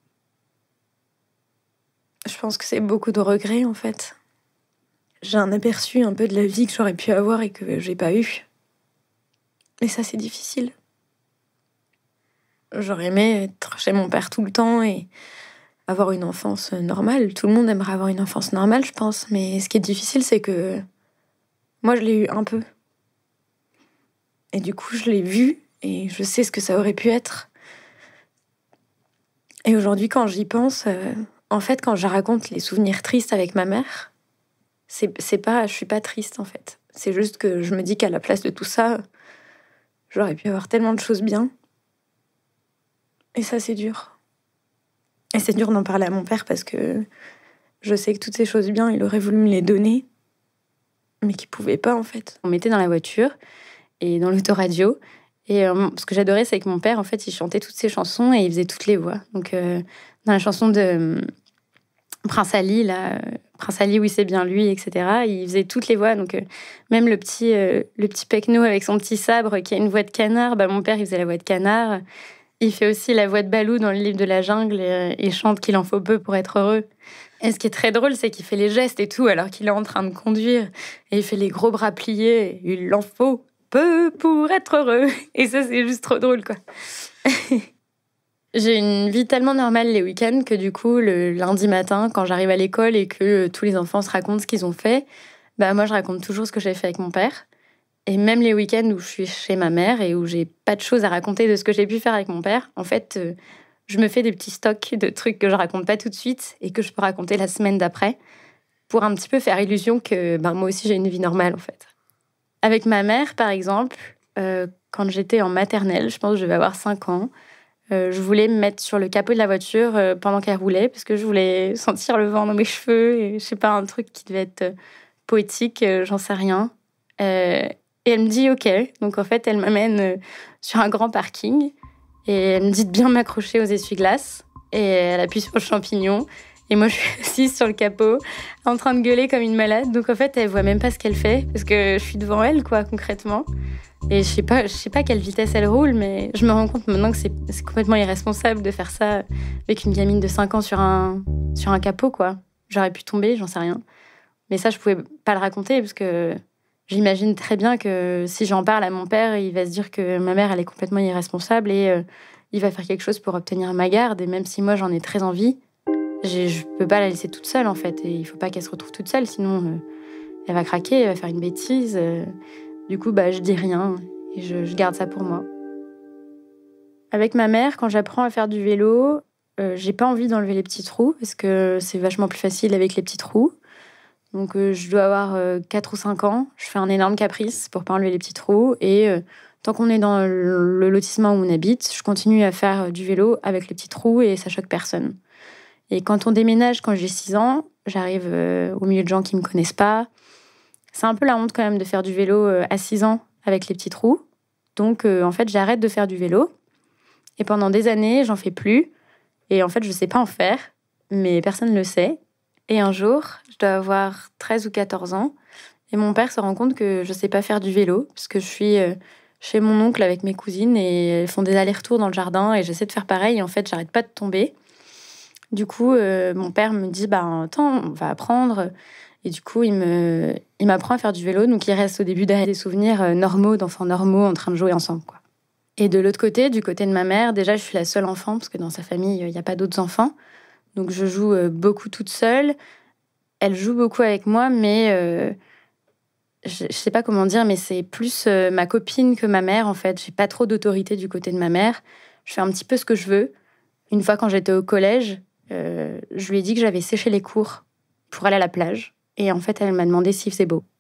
C: Je pense que c'est beaucoup de regrets, en fait. J'ai un aperçu un peu de la vie que j'aurais pu avoir et que j'ai pas eu. Et ça, c'est difficile. J'aurais aimé être chez mon père tout le temps et avoir une enfance normale. Tout le monde aimerait avoir une enfance normale, je pense. Mais ce qui est difficile, c'est que moi, je l'ai eu un peu. Et du coup, je l'ai vu et je sais ce que ça aurait pu être. Et aujourd'hui, quand j'y pense, euh, en fait, quand je raconte les souvenirs tristes avec ma mère, c'est, c'est pas, je suis pas triste, en fait. C'est juste que je me dis qu'à la place de tout ça, j'aurais pu avoir tellement de choses bien. Et ça, c'est dur. Et c'est dur d'en parler à mon père parce que je sais que toutes ces choses bien, il aurait voulu me les donner, mais qu'il pouvait pas, en fait. On mettait dans la voiture et dans l'autoradio. Et euh, ce que j'adorais, c'est que mon père, en fait, il chantait toutes ses chansons et il faisait toutes les voix. Donc, euh, dans la chanson de euh, Prince Ali, là, euh, Prince Ali, oui, c'est bien lui, et cetera, il faisait toutes les voix. Donc, euh, même le petit, euh, le petit Pecno avec son petit sabre qui a une voix de canard, bah, mon père, il faisait la voix de canard. Il fait aussi la voix de Balou dans le livre de la jungle et, et chante qu'il en faut peu pour être heureux. Et ce qui est très drôle, c'est qu'il fait les gestes et tout alors qu'il est en train de conduire. Et il fait les gros bras pliés. Il en faut peu pour être heureux. Et ça, c'est juste trop drôle, quoi. J'ai une vie tellement normale les week-ends que du coup, le lundi matin, quand j'arrive à l'école et que tous les enfants se racontent ce qu'ils ont fait, bah moi, je raconte toujours ce que j'ai fait avec mon père. Et même les week-ends où je suis chez ma mère et où j'ai pas de choses à raconter de ce que j'ai pu faire avec mon père, en fait, euh, je me fais des petits stocks de trucs que je raconte pas tout de suite et que je peux raconter la semaine d'après pour un petit peu faire illusion que ben, moi aussi j'ai une vie normale en fait. Avec ma mère, par exemple, euh, quand j'étais en maternelle, je pense que je devais avoir cinq ans, euh, je voulais me mettre sur le capot de la voiture euh, pendant qu'elle roulait parce que je voulais sentir le vent dans mes cheveux et je sais pas, un truc qui devait être euh, poétique, euh, j'en sais rien. Euh, Et elle me dit OK. Donc en fait, elle m'amène euh, sur un grand parking et elle me dit de bien m'accrocher aux essuie-glaces. Et elle appuie sur le champignon. Et moi, je suis assise sur le capot, en train de gueuler comme une malade. Donc en fait, elle voit même pas ce qu'elle fait parce que je suis devant elle, quoi, concrètement. Et je sais pas, je sais pas à quelle vitesse elle roule, mais je me rends compte maintenant que c'est, c'est complètement irresponsable de faire ça avec une gamine de cinq ans sur un, sur un capot, quoi. J'aurais pu tomber, j'en sais rien. Mais ça, je pouvais pas le raconter parce que j'imagine très bien que si j'en parle à mon père, il va se dire que ma mère, elle est complètement irresponsable et euh, il va faire quelque chose pour obtenir ma garde. Et même si moi, j'en ai très envie, j'ai, je peux pas la laisser toute seule, en fait. Et il faut pas qu'elle se retrouve toute seule, sinon euh, elle va craquer, elle va faire une bêtise. Euh, du coup, bah, je dis rien et je, je garde ça pour moi. Avec ma mère, quand j'apprends à faire du vélo, euh, j'ai pas envie d'enlever les petits trous parce que c'est vachement plus facile avec les petits trous. Donc, euh, je dois avoir euh, quatre ou cinq ans. Je fais un énorme caprice pour pas enlever les petits trous. Et euh, tant qu'on est dans le, le lotissement où on habite, je continue à faire euh, du vélo avec les petits trous et ça choque personne. Et quand on déménage, quand j'ai six ans, j'arrive euh, au milieu de gens qui me connaissent pas. C'est un peu la honte quand même de faire du vélo euh, à six ans avec les petits trous. Donc, euh, en fait, j'arrête de faire du vélo. Et pendant des années, j'en fais plus. Et en fait, je sais pas en faire, mais personne ne le sait. Et un jour, je dois avoir treize ou quatorze ans, et mon père se rend compte que je sais pas faire du vélo, parce que je suis euh, chez mon oncle avec mes cousines, et elles font des allers-retours dans le jardin, et j'essaie de faire pareil, et en fait, j'arrête pas de tomber. Du coup, euh, mon père me dit, bah, attends, on va apprendre. Et du coup, il, me, il m'apprend à faire du vélo, donc il reste au début derrière des souvenirs euh, normaux, d'enfants normaux, en train de jouer ensemble, quoi. Et de l'autre côté, du côté de ma mère, déjà, je suis la seule enfant, parce que dans sa famille, il n'y a pas d'autres enfants. Donc, je joue euh, beaucoup toute seule. Elle joue beaucoup avec moi, mais euh, je, je sais pas comment dire, mais c'est plus euh, ma copine que ma mère, en fait. J'ai pas trop d'autorité du côté de ma mère. Je fais un petit peu ce que je veux. Une fois, quand j'étais au collège, euh, je lui ai dit que j'avais séché les cours pour aller à la plage. Et en fait, elle m'a demandé s'il faisait beau.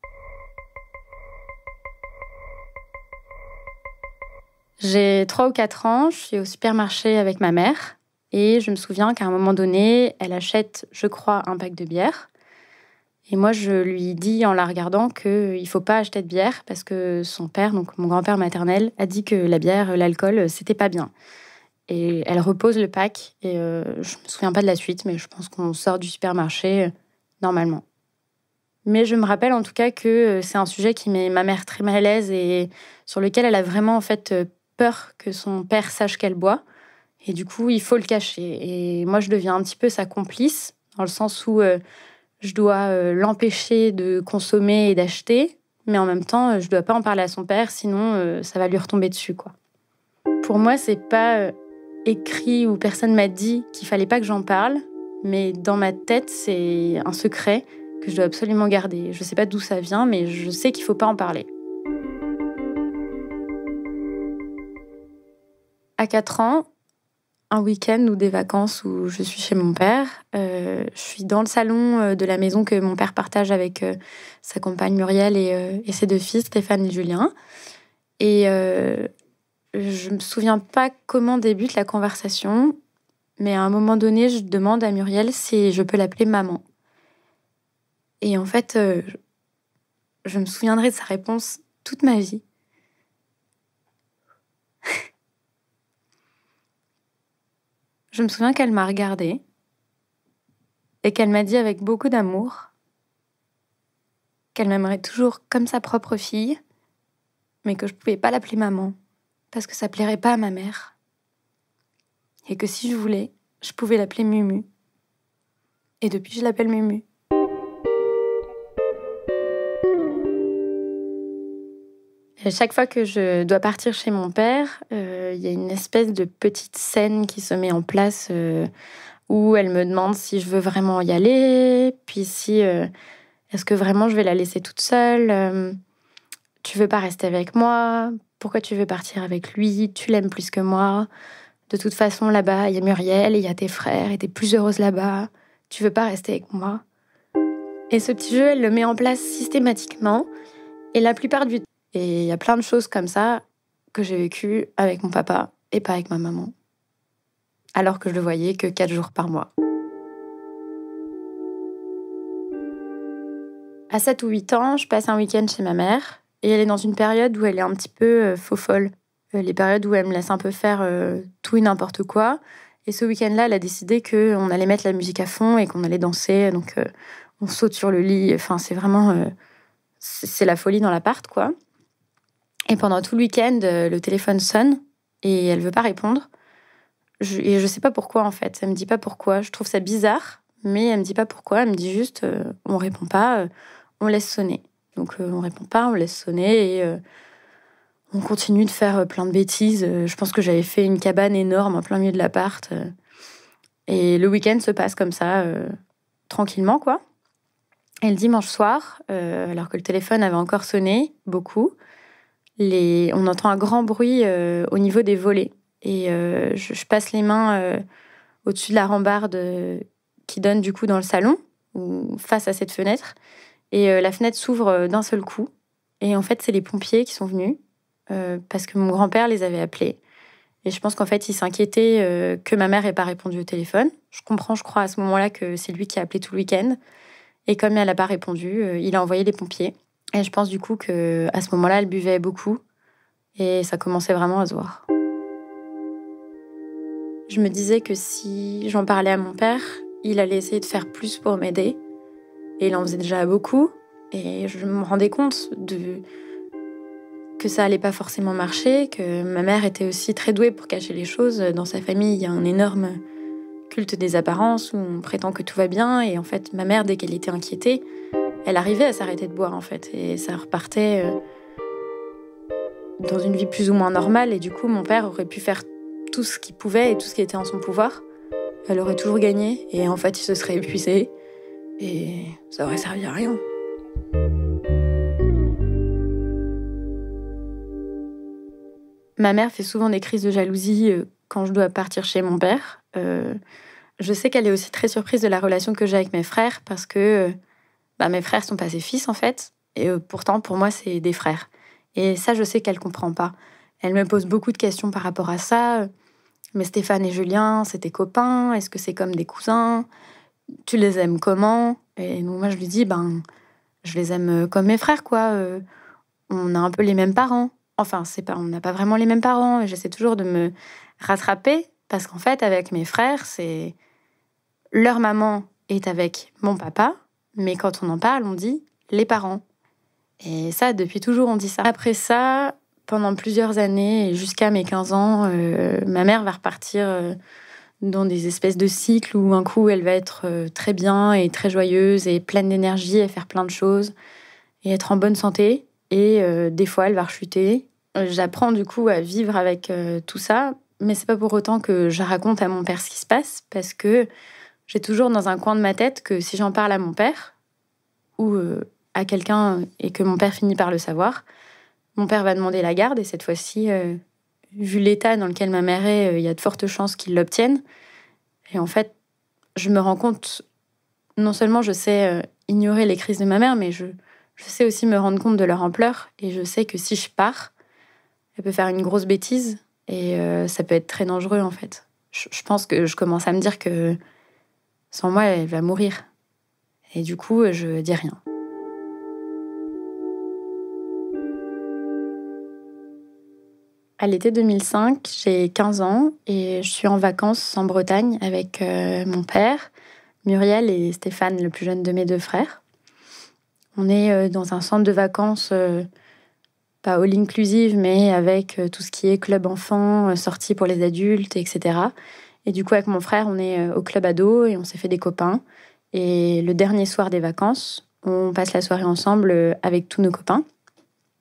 C: J'ai trois ou quatre ans, je suis au supermarché avec ma mère. Et je me souviens qu'à un moment donné, elle achète, je crois, un pack de bière. Et moi, je lui dis en la regardant qu'il ne faut pas acheter de bière parce que son père, donc mon grand-père maternel, a dit que la bière, l'alcool, c'était pas bien. Et elle repose le pack et euh, je me souviens pas de la suite, mais je pense qu'on sort du supermarché euh, normalement. Mais je me rappelle en tout cas que euh, c'est un sujet qui met ma mère très mal à l'aise et sur lequel elle a vraiment en fait euh, peur que son père sache qu'elle boit. Et du coup, il faut le cacher. Et moi, je deviens un petit peu sa complice dans le sens où euh, je dois euh, l'empêcher de consommer et d'acheter, mais en même temps, euh, je dois pas en parler à son père, sinon euh, ça va lui retomber dessus, quoi. Pour moi, c'est pas euh, écrit ou personne m'a dit qu'il fallait pas que j'en parle, mais dans ma tête, c'est un secret que je dois absolument garder. Je sais pas d'où ça vient, mais je sais qu'il faut pas en parler. À quatre ans, un week-end ou des vacances où je suis chez mon père. Euh, je suis dans le salon de la maison que mon père partage avec euh, sa compagne Muriel et, euh, et ses deux fils, Stéphane et Julien. Et euh, je me souviens pas comment débute la conversation, mais à un moment donné, je demande à Muriel si je peux l'appeler maman. Et en fait, euh, je me souviendrai de sa réponse toute ma vie. Je me souviens qu'elle m'a regardée et qu'elle m'a dit avec beaucoup d'amour qu'elle m'aimerait toujours comme sa propre fille, mais que je pouvais pas l'appeler maman, parce que ça plairait pas à ma mère. Et que si je voulais, je pouvais l'appeler Mumu. Et depuis, je l'appelle Mumu. Et chaque fois que je dois partir chez mon père, il euh, y a une espèce de petite scène qui se met en place euh, où elle me demande si je veux vraiment y aller, puis si euh, est-ce que vraiment je vais la laisser toute seule, euh, tu veux pas rester avec moi, pourquoi tu veux partir avec lui, tu l'aimes plus que moi, de toute façon là-bas il y a Muriel, il y a tes frères et t'es plus heureuse là-bas, tu veux pas rester avec moi. Et ce petit jeu, elle le met en place systématiquement et la plupart du temps. Et il y a plein de choses comme ça que j'ai vécues avec mon papa et pas avec ma maman. Alors que je le voyais que quatre jours par mois. À sept ou huit ans, je passe un week-end chez ma mère. Et elle est dans une période où elle est un petit peu euh, faux-folle. Euh, les périodes où elle me laisse un peu faire euh, tout et n'importe quoi. Et ce week-end-là, elle a décidé qu'on allait mettre la musique à fond et qu'on allait danser. Donc euh, on saute sur le lit. Enfin, c'est vraiment... Euh, c'est la folie dans l'appart, quoi. Et pendant tout le week-end, euh, le téléphone sonne et elle veut pas répondre. Je, et je sais pas pourquoi, en fait. Elle me dit pas pourquoi. Je trouve ça bizarre, mais elle me dit pas pourquoi. Elle me dit juste, euh, on répond pas, euh, on laisse sonner. Donc euh, on répond pas, on laisse sonner et euh, on continue de faire euh, plein de bêtises. Euh, je pense que j'avais fait une cabane énorme en plein milieu de l'appart. Euh, et le week-end se passe comme ça, euh, tranquillement, quoi. Et le dimanche soir, euh, alors que le téléphone avait encore sonné, beaucoup, Les... on entend un grand bruit euh, au niveau des volets. Et euh, je, je passe les mains euh, au-dessus de la rambarde euh, qui donne du coup dans le salon, ou face à cette fenêtre. Et euh, la fenêtre s'ouvre euh, d'un seul coup. Et en fait, c'est les pompiers qui sont venus, euh, parce que mon grand-père les avait appelés. Et je pense qu'en fait, il s'inquiétait euh, que ma mère n'ait pas répondu au téléphone. Je comprends, je crois, à ce moment-là que c'est lui qui a appelé tout le week-end. Et comme elle n'a pas répondu, euh, il a envoyé les pompiers. Et je pense du coup qu'à ce moment-là, elle buvait beaucoup. Et ça commençait vraiment à se voir. Je me disais que si j'en parlais à mon père, il allait essayer de faire plus pour m'aider. Et il en faisait déjà beaucoup. Et je me rendais compte de... que ça allait pas forcément marcher, que ma mère était aussi très douée pour cacher les choses. Dans sa famille, il y a un énorme culte des apparences où on prétend que tout va bien. Et en fait, ma mère, dès qu'elle était inquiétée, elle arrivait à s'arrêter de boire, en fait. Et ça repartait... Euh... dans une vie plus ou moins normale, et du coup, mon père aurait pu faire tout ce qu'il pouvait et tout ce qui était en son pouvoir. Elle aurait toujours gagné, et en fait, il se serait épuisé, et ça aurait servi à rien. Ma mère fait souvent des crises de jalousie quand je dois partir chez mon père. Euh, je sais qu'elle est aussi très surprise de la relation que j'ai avec mes frères, parce que bah, mes frères sont pas ses fils, en fait, et euh, pourtant, pour moi, c'est des frères. Et ça, je sais qu'elle comprend pas. Elle me pose beaucoup de questions par rapport à ça. Mais Stéphane et Julien, c'est tes copains? Est-ce que c'est comme des cousins? Tu les aimes comment? Et donc moi, je lui dis, ben, je les aime comme mes frères, quoi. Euh, on a un peu les mêmes parents. Enfin, c'est pas, on n'a pas vraiment les mêmes parents. J'essaie toujours de me rattraper parce qu'en fait, avec mes frères, c'est leur maman est avec mon papa, mais quand on en parle, on dit les parents. Et ça, depuis toujours, on dit ça. Après ça, pendant plusieurs années, et jusqu'à mes quinze ans, euh, ma mère va repartir euh, dans des espèces de cycles où un coup, elle va être euh, très bien et très joyeuse et pleine d'énergie et faire plein de choses et être en bonne santé. Et euh, des fois, elle va rechuter. J'apprends du coup à vivre avec euh, tout ça, mais c'est pas pour autant que je raconte à mon père ce qui se passe, parce que j'ai toujours dans un coin de ma tête que si j'en parle à mon père, ou... Euh, à quelqu'un et que mon père finit par le savoir, mon père va demander la garde et cette fois-ci, euh, vu l'état dans lequel ma mère est, il euh, y a de fortes chances qu'il l'obtienne. Et en fait, je me rends compte, non seulement je sais euh, ignorer les crises de ma mère, mais je, je sais aussi me rendre compte de leur ampleur et je sais que si je pars, elle peut faire une grosse bêtise et euh, ça peut être très dangereux en fait. Je, je pense que je commence à me dire que sans moi, elle va mourir. Et du coup, je dis rien. À l'été deux mille cinq, j'ai quinze ans et je suis en vacances en Bretagne avec euh, mon père, Muriel et Stéphane, le plus jeune de mes deux frères. On est euh, dans un centre de vacances, euh, pas all-inclusive, mais avec euh, tout ce qui est club enfant, euh, sorties pour les adultes, et cetera. Et du coup, avec mon frère, on est euh, au club ado et on s'est fait des copains. Et le dernier soir des vacances, on passe la soirée ensemble euh, avec tous nos copains.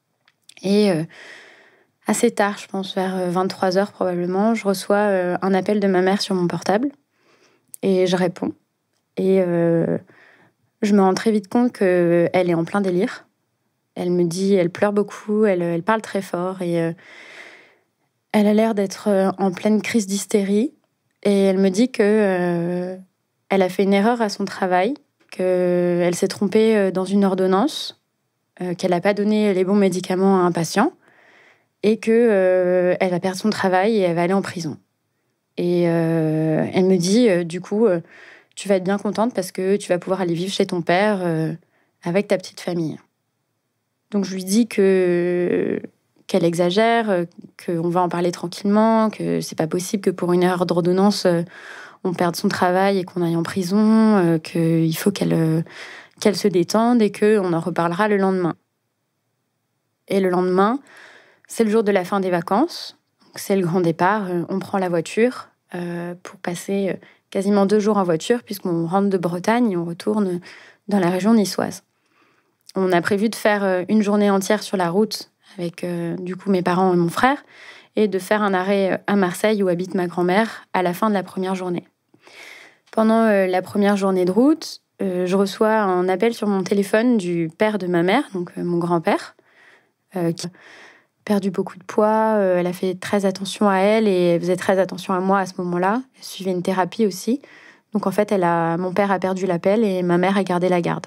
C: Et euh, assez tard, je pense, vers vingt-trois heures probablement, je reçois euh, un appel de ma mère sur mon portable. Et je réponds. Et euh, je me rends très vite compte qu'elle est en plein délire. Elle me dit, elle pleure beaucoup, elle, elle parle très fort. Et euh, elle a l'air d'être en pleine crise d'hystérie. Et elle me dit que euh, elle a fait une erreur à son travail, qu'elle s'est trompée dans une ordonnance, euh, qu'elle n'a pas donné les bons médicaments à un patient, et qu'elle euh, va perdre son travail et elle va aller en prison. Et euh, elle me dit, euh, du coup, euh, tu vas être bien contente parce que tu vas pouvoir aller vivre chez ton père euh, avec ta petite famille. Donc je lui dis que qu'elle exagère, euh, qu'on va en parler tranquillement, que c'est pas possible que pour une erreur d'ordonnance, euh, on perde son travail et qu'on aille en prison, euh, qu'il faut qu'elle, euh, qu'elle se détende et qu'on en reparlera le lendemain. Et le lendemain, c'est le jour de la fin des vacances. Donc c'est le grand départ. Euh, on prend la voiture euh, pour passer euh, quasiment deux jours en voiture puisqu'on rentre de Bretagne et on retourne dans la région niçoise. On a prévu de faire euh, une journée entière sur la route avec euh, du coup mes parents et mon frère et de faire un arrêt à Marseille où habite ma grand-mère à la fin de la première journée. Pendant euh, la première journée de route, euh, je reçois un appel sur mon téléphone du père de ma mère, donc euh, mon grand-père, euh, qui a perdu beaucoup de poids. Euh, elle a fait très attention à elle et elle faisait très attention à moi à ce moment-là. Elle suivait une thérapie aussi. Donc en fait, elle a, mon père a perdu l'appel et ma mère a gardé la garde.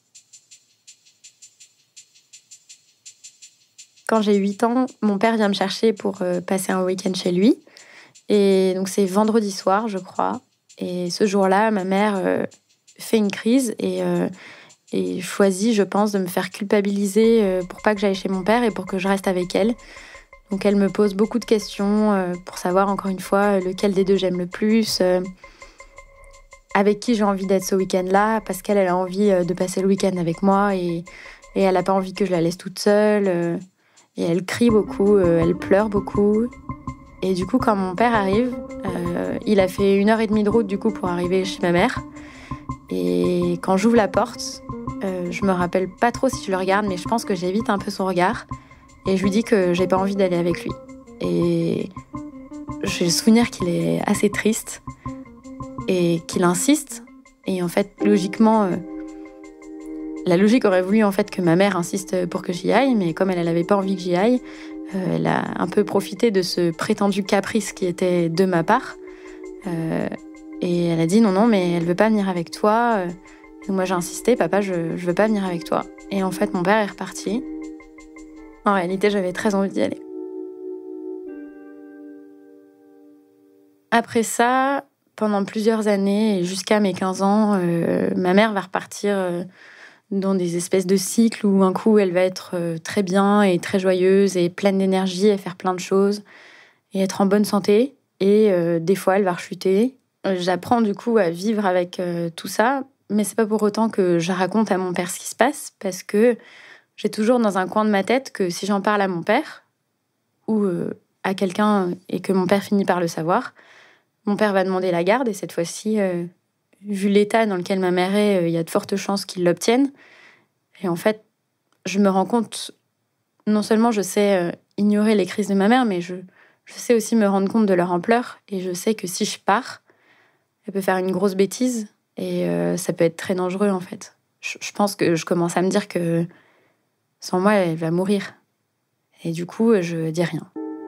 C: Quand j'ai huit ans, mon père vient me chercher pour euh, passer un week-end chez lui. Et donc c'est vendredi soir, je crois. Et ce jour-là, ma mère euh, fait une crise et, euh, et choisit, je pense, de me faire culpabiliser euh, pour pas que j'aille chez mon père et pour que je reste avec elle. Donc elle me pose beaucoup de questions euh, pour savoir, encore une fois, lequel des deux j'aime le plus, euh, avec qui j'ai envie d'être ce week-end-là, parce qu'elle elle a envie euh, de passer le week-end avec moi et, et elle n'a pas envie que je la laisse toute seule. Euh, et elle crie beaucoup, euh, elle pleure beaucoup. Et du coup, quand mon père arrive, euh, il a fait une heure et demie de route du coup pour arriver chez ma mère. Et quand j'ouvre la porte, euh, je me rappelle pas trop si je le regarde, mais je pense que j'évite un peu son regard. Et je lui dis que j'ai pas envie d'aller avec lui. Et j'ai le souvenir qu'il est assez triste et qu'il insiste. Et en fait, logiquement, euh, la logique aurait voulu en fait que ma mère insiste pour que j'y aille, mais comme elle n'avait pas envie que j'y aille, euh, elle a un peu profité de ce prétendu caprice qui était de ma part. Euh, et elle a dit non, non, mais elle veut pas venir avec toi. Et moi j'ai insisté, papa, je, je veux pas venir avec toi. Et en fait, mon père est reparti. En réalité, j'avais très envie d'y aller. Après ça, pendant plusieurs années, et jusqu'à mes quinze ans, euh, ma mère va repartir euh, dans des espèces de cycles où un coup, elle va être euh, très bien et très joyeuse et pleine d'énergie et faire plein de choses et être en bonne santé. Et euh, des fois, elle va rechuter. J'apprends du coup à vivre avec euh, tout ça, mais c'est pas pour autant que je raconte à mon père ce qui se passe, parce que j'ai toujours dans un coin de ma tête que si j'en parle à mon père ou euh, à quelqu'un et que mon père finit par le savoir, mon père va demander la garde et cette fois-ci, euh, vu l'état dans lequel ma mère est, il euh, y a de fortes chances qu'il l'obtienne. Et en fait, je me rends compte, non seulement je sais euh, ignorer les crises de ma mère, mais je, je sais aussi me rendre compte de leur ampleur et je sais que si je pars, elle peut faire une grosse bêtise et euh, ça peut être très dangereux en fait. Je, je pense que je commence à me dire que sans moi, elle va mourir. Et du coup, je dis rien.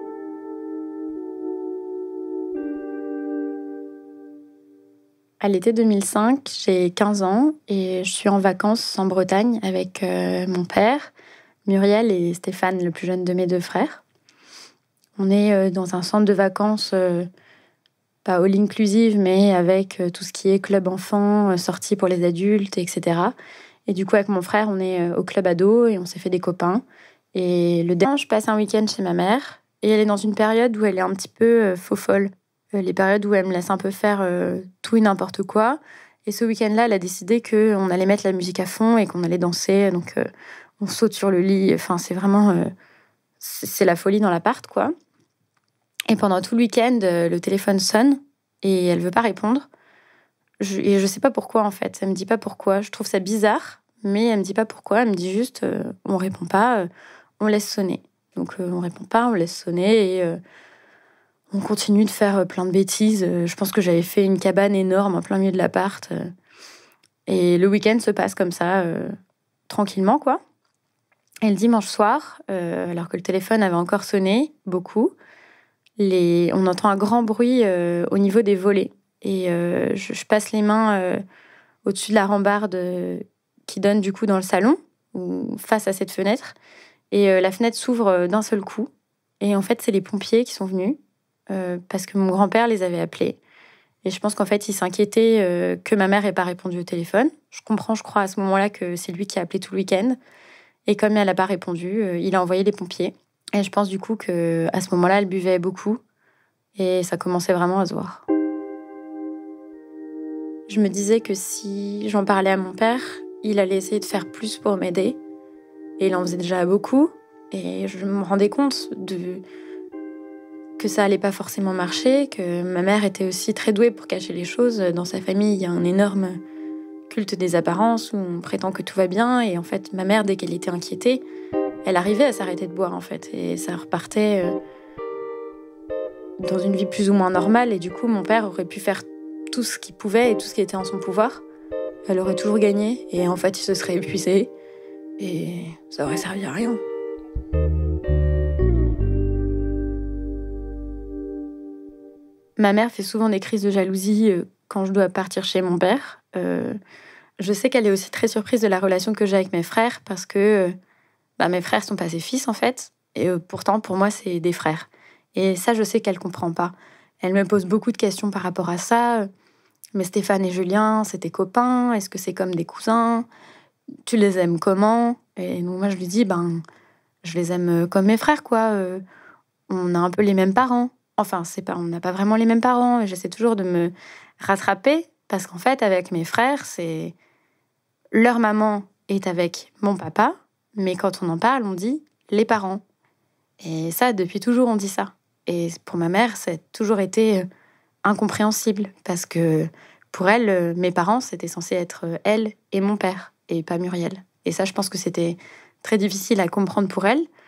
C: À l'été deux mille cinq, j'ai quinze ans et je suis en vacances en Bretagne avec euh, mon père, Muriel et Stéphane, le plus jeune de mes deux frères. On est euh, dans un centre de vacances, euh, pas all-inclusive, mais avec euh, tout ce qui est club enfant, euh, sortie pour les adultes, et cetera. Et du coup, avec mon frère, on est euh, au club ado et on s'est fait des copains. Et le dimanche, je passe un week-end chez ma mère et elle est dans une période où elle est un petit peu euh, faux-folle. Les périodes où elle me laisse un peu faire euh, tout et n'importe quoi. Et ce week-end-là, elle a décidé qu'on allait mettre la musique à fond et qu'on allait danser. Donc, euh, on saute sur le lit. Enfin, c'est vraiment... Euh, c'est, c'est la folie dans l'appart, quoi. Et pendant tout le week-end, euh, le téléphone sonne et elle veut pas répondre. Je, et je sais pas pourquoi, en fait. Elle me dit pas pourquoi. Je trouve ça bizarre, mais elle me dit pas pourquoi. Elle me dit juste, euh, on répond pas. Euh, on laisse sonner. Donc euh, on répond pas, on laisse sonner et euh, on continue de faire euh, plein de bêtises. Euh, je pense que j'avais fait une cabane énorme en plein milieu de l'appart. Euh, et le week-end se passe comme ça, euh, tranquillement, quoi. Et le dimanche soir, euh, alors que le téléphone avait encore sonné, beaucoup, les... on entend un grand bruit euh, au niveau des volets. Et euh, je, je passe les mains euh, au-dessus de la rambarde euh, qui donne du coup dans le salon, ou face à cette fenêtre. Et euh, la fenêtre s'ouvre euh, d'un seul coup. Et en fait, c'est les pompiers qui sont venus, euh, parce que mon grand-père les avait appelés. Et je pense qu'en fait, il s'inquiétait euh, que ma mère n'ait pas répondu au téléphone. Je comprends, je crois, à ce moment-là que c'est lui qui a appelé tout le week-end. Et comme elle n'a pas répondu, euh, il a envoyé les pompiers. Et je pense du coup qu'à ce moment-là, elle buvait beaucoup. Et ça commençait vraiment à se voir. Je me disais que si j'en parlais à mon père, il allait essayer de faire plus pour m'aider. Et il en faisait déjà beaucoup. Et je me rendais compte de... que ça allait pas forcément marcher, que ma mère était aussi très douée pour cacher les choses. Dans sa famille, il y a un énorme culte des apparences où on prétend que tout va bien. Et en fait, ma mère, dès qu'elle était inquiétée, elle arrivait à s'arrêter de boire, en fait. Et ça repartait euh, dans une vie plus ou moins normale. Et du coup, mon père aurait pu faire tout ce qu'il pouvait et tout ce qui était en son pouvoir. Elle aurait toujours gagné. Et en fait, il se serait épuisé. Et ça aurait servi à rien. Ma mère fait souvent des crises de jalousie euh, quand je dois partir chez mon père. Euh, je sais qu'elle est aussi très surprise de la relation que j'ai avec mes frères parce que euh, bah, mes frères sont pas ses fils, en fait. Et euh, pourtant, pour moi, c'est des frères. Et ça, je sais qu'elle comprend pas. Elle me pose beaucoup de questions par rapport à ça. Mais Stéphane et Julien, c'est tes copains? Est-ce que c'est comme des cousins? Tu les aimes comment? Et donc moi, je lui dis, ben, je les aime comme mes frères, quoi. Euh, on a un peu les mêmes parents. Enfin, c'est pas, on n'a pas vraiment les mêmes parents. Et j'essaie toujours de me rattraper parce qu'en fait, avec mes frères, c'est leur maman est avec mon papa, mais quand on en parle, on dit les parents. Et ça, depuis toujours, on dit ça. Et pour ma mère, ça a toujours été incompréhensible parce que pour elle, mes parents, c'était censé être elle et mon père et pas Muriel. Et ça, je pense que c'était très difficile à comprendre pour elle.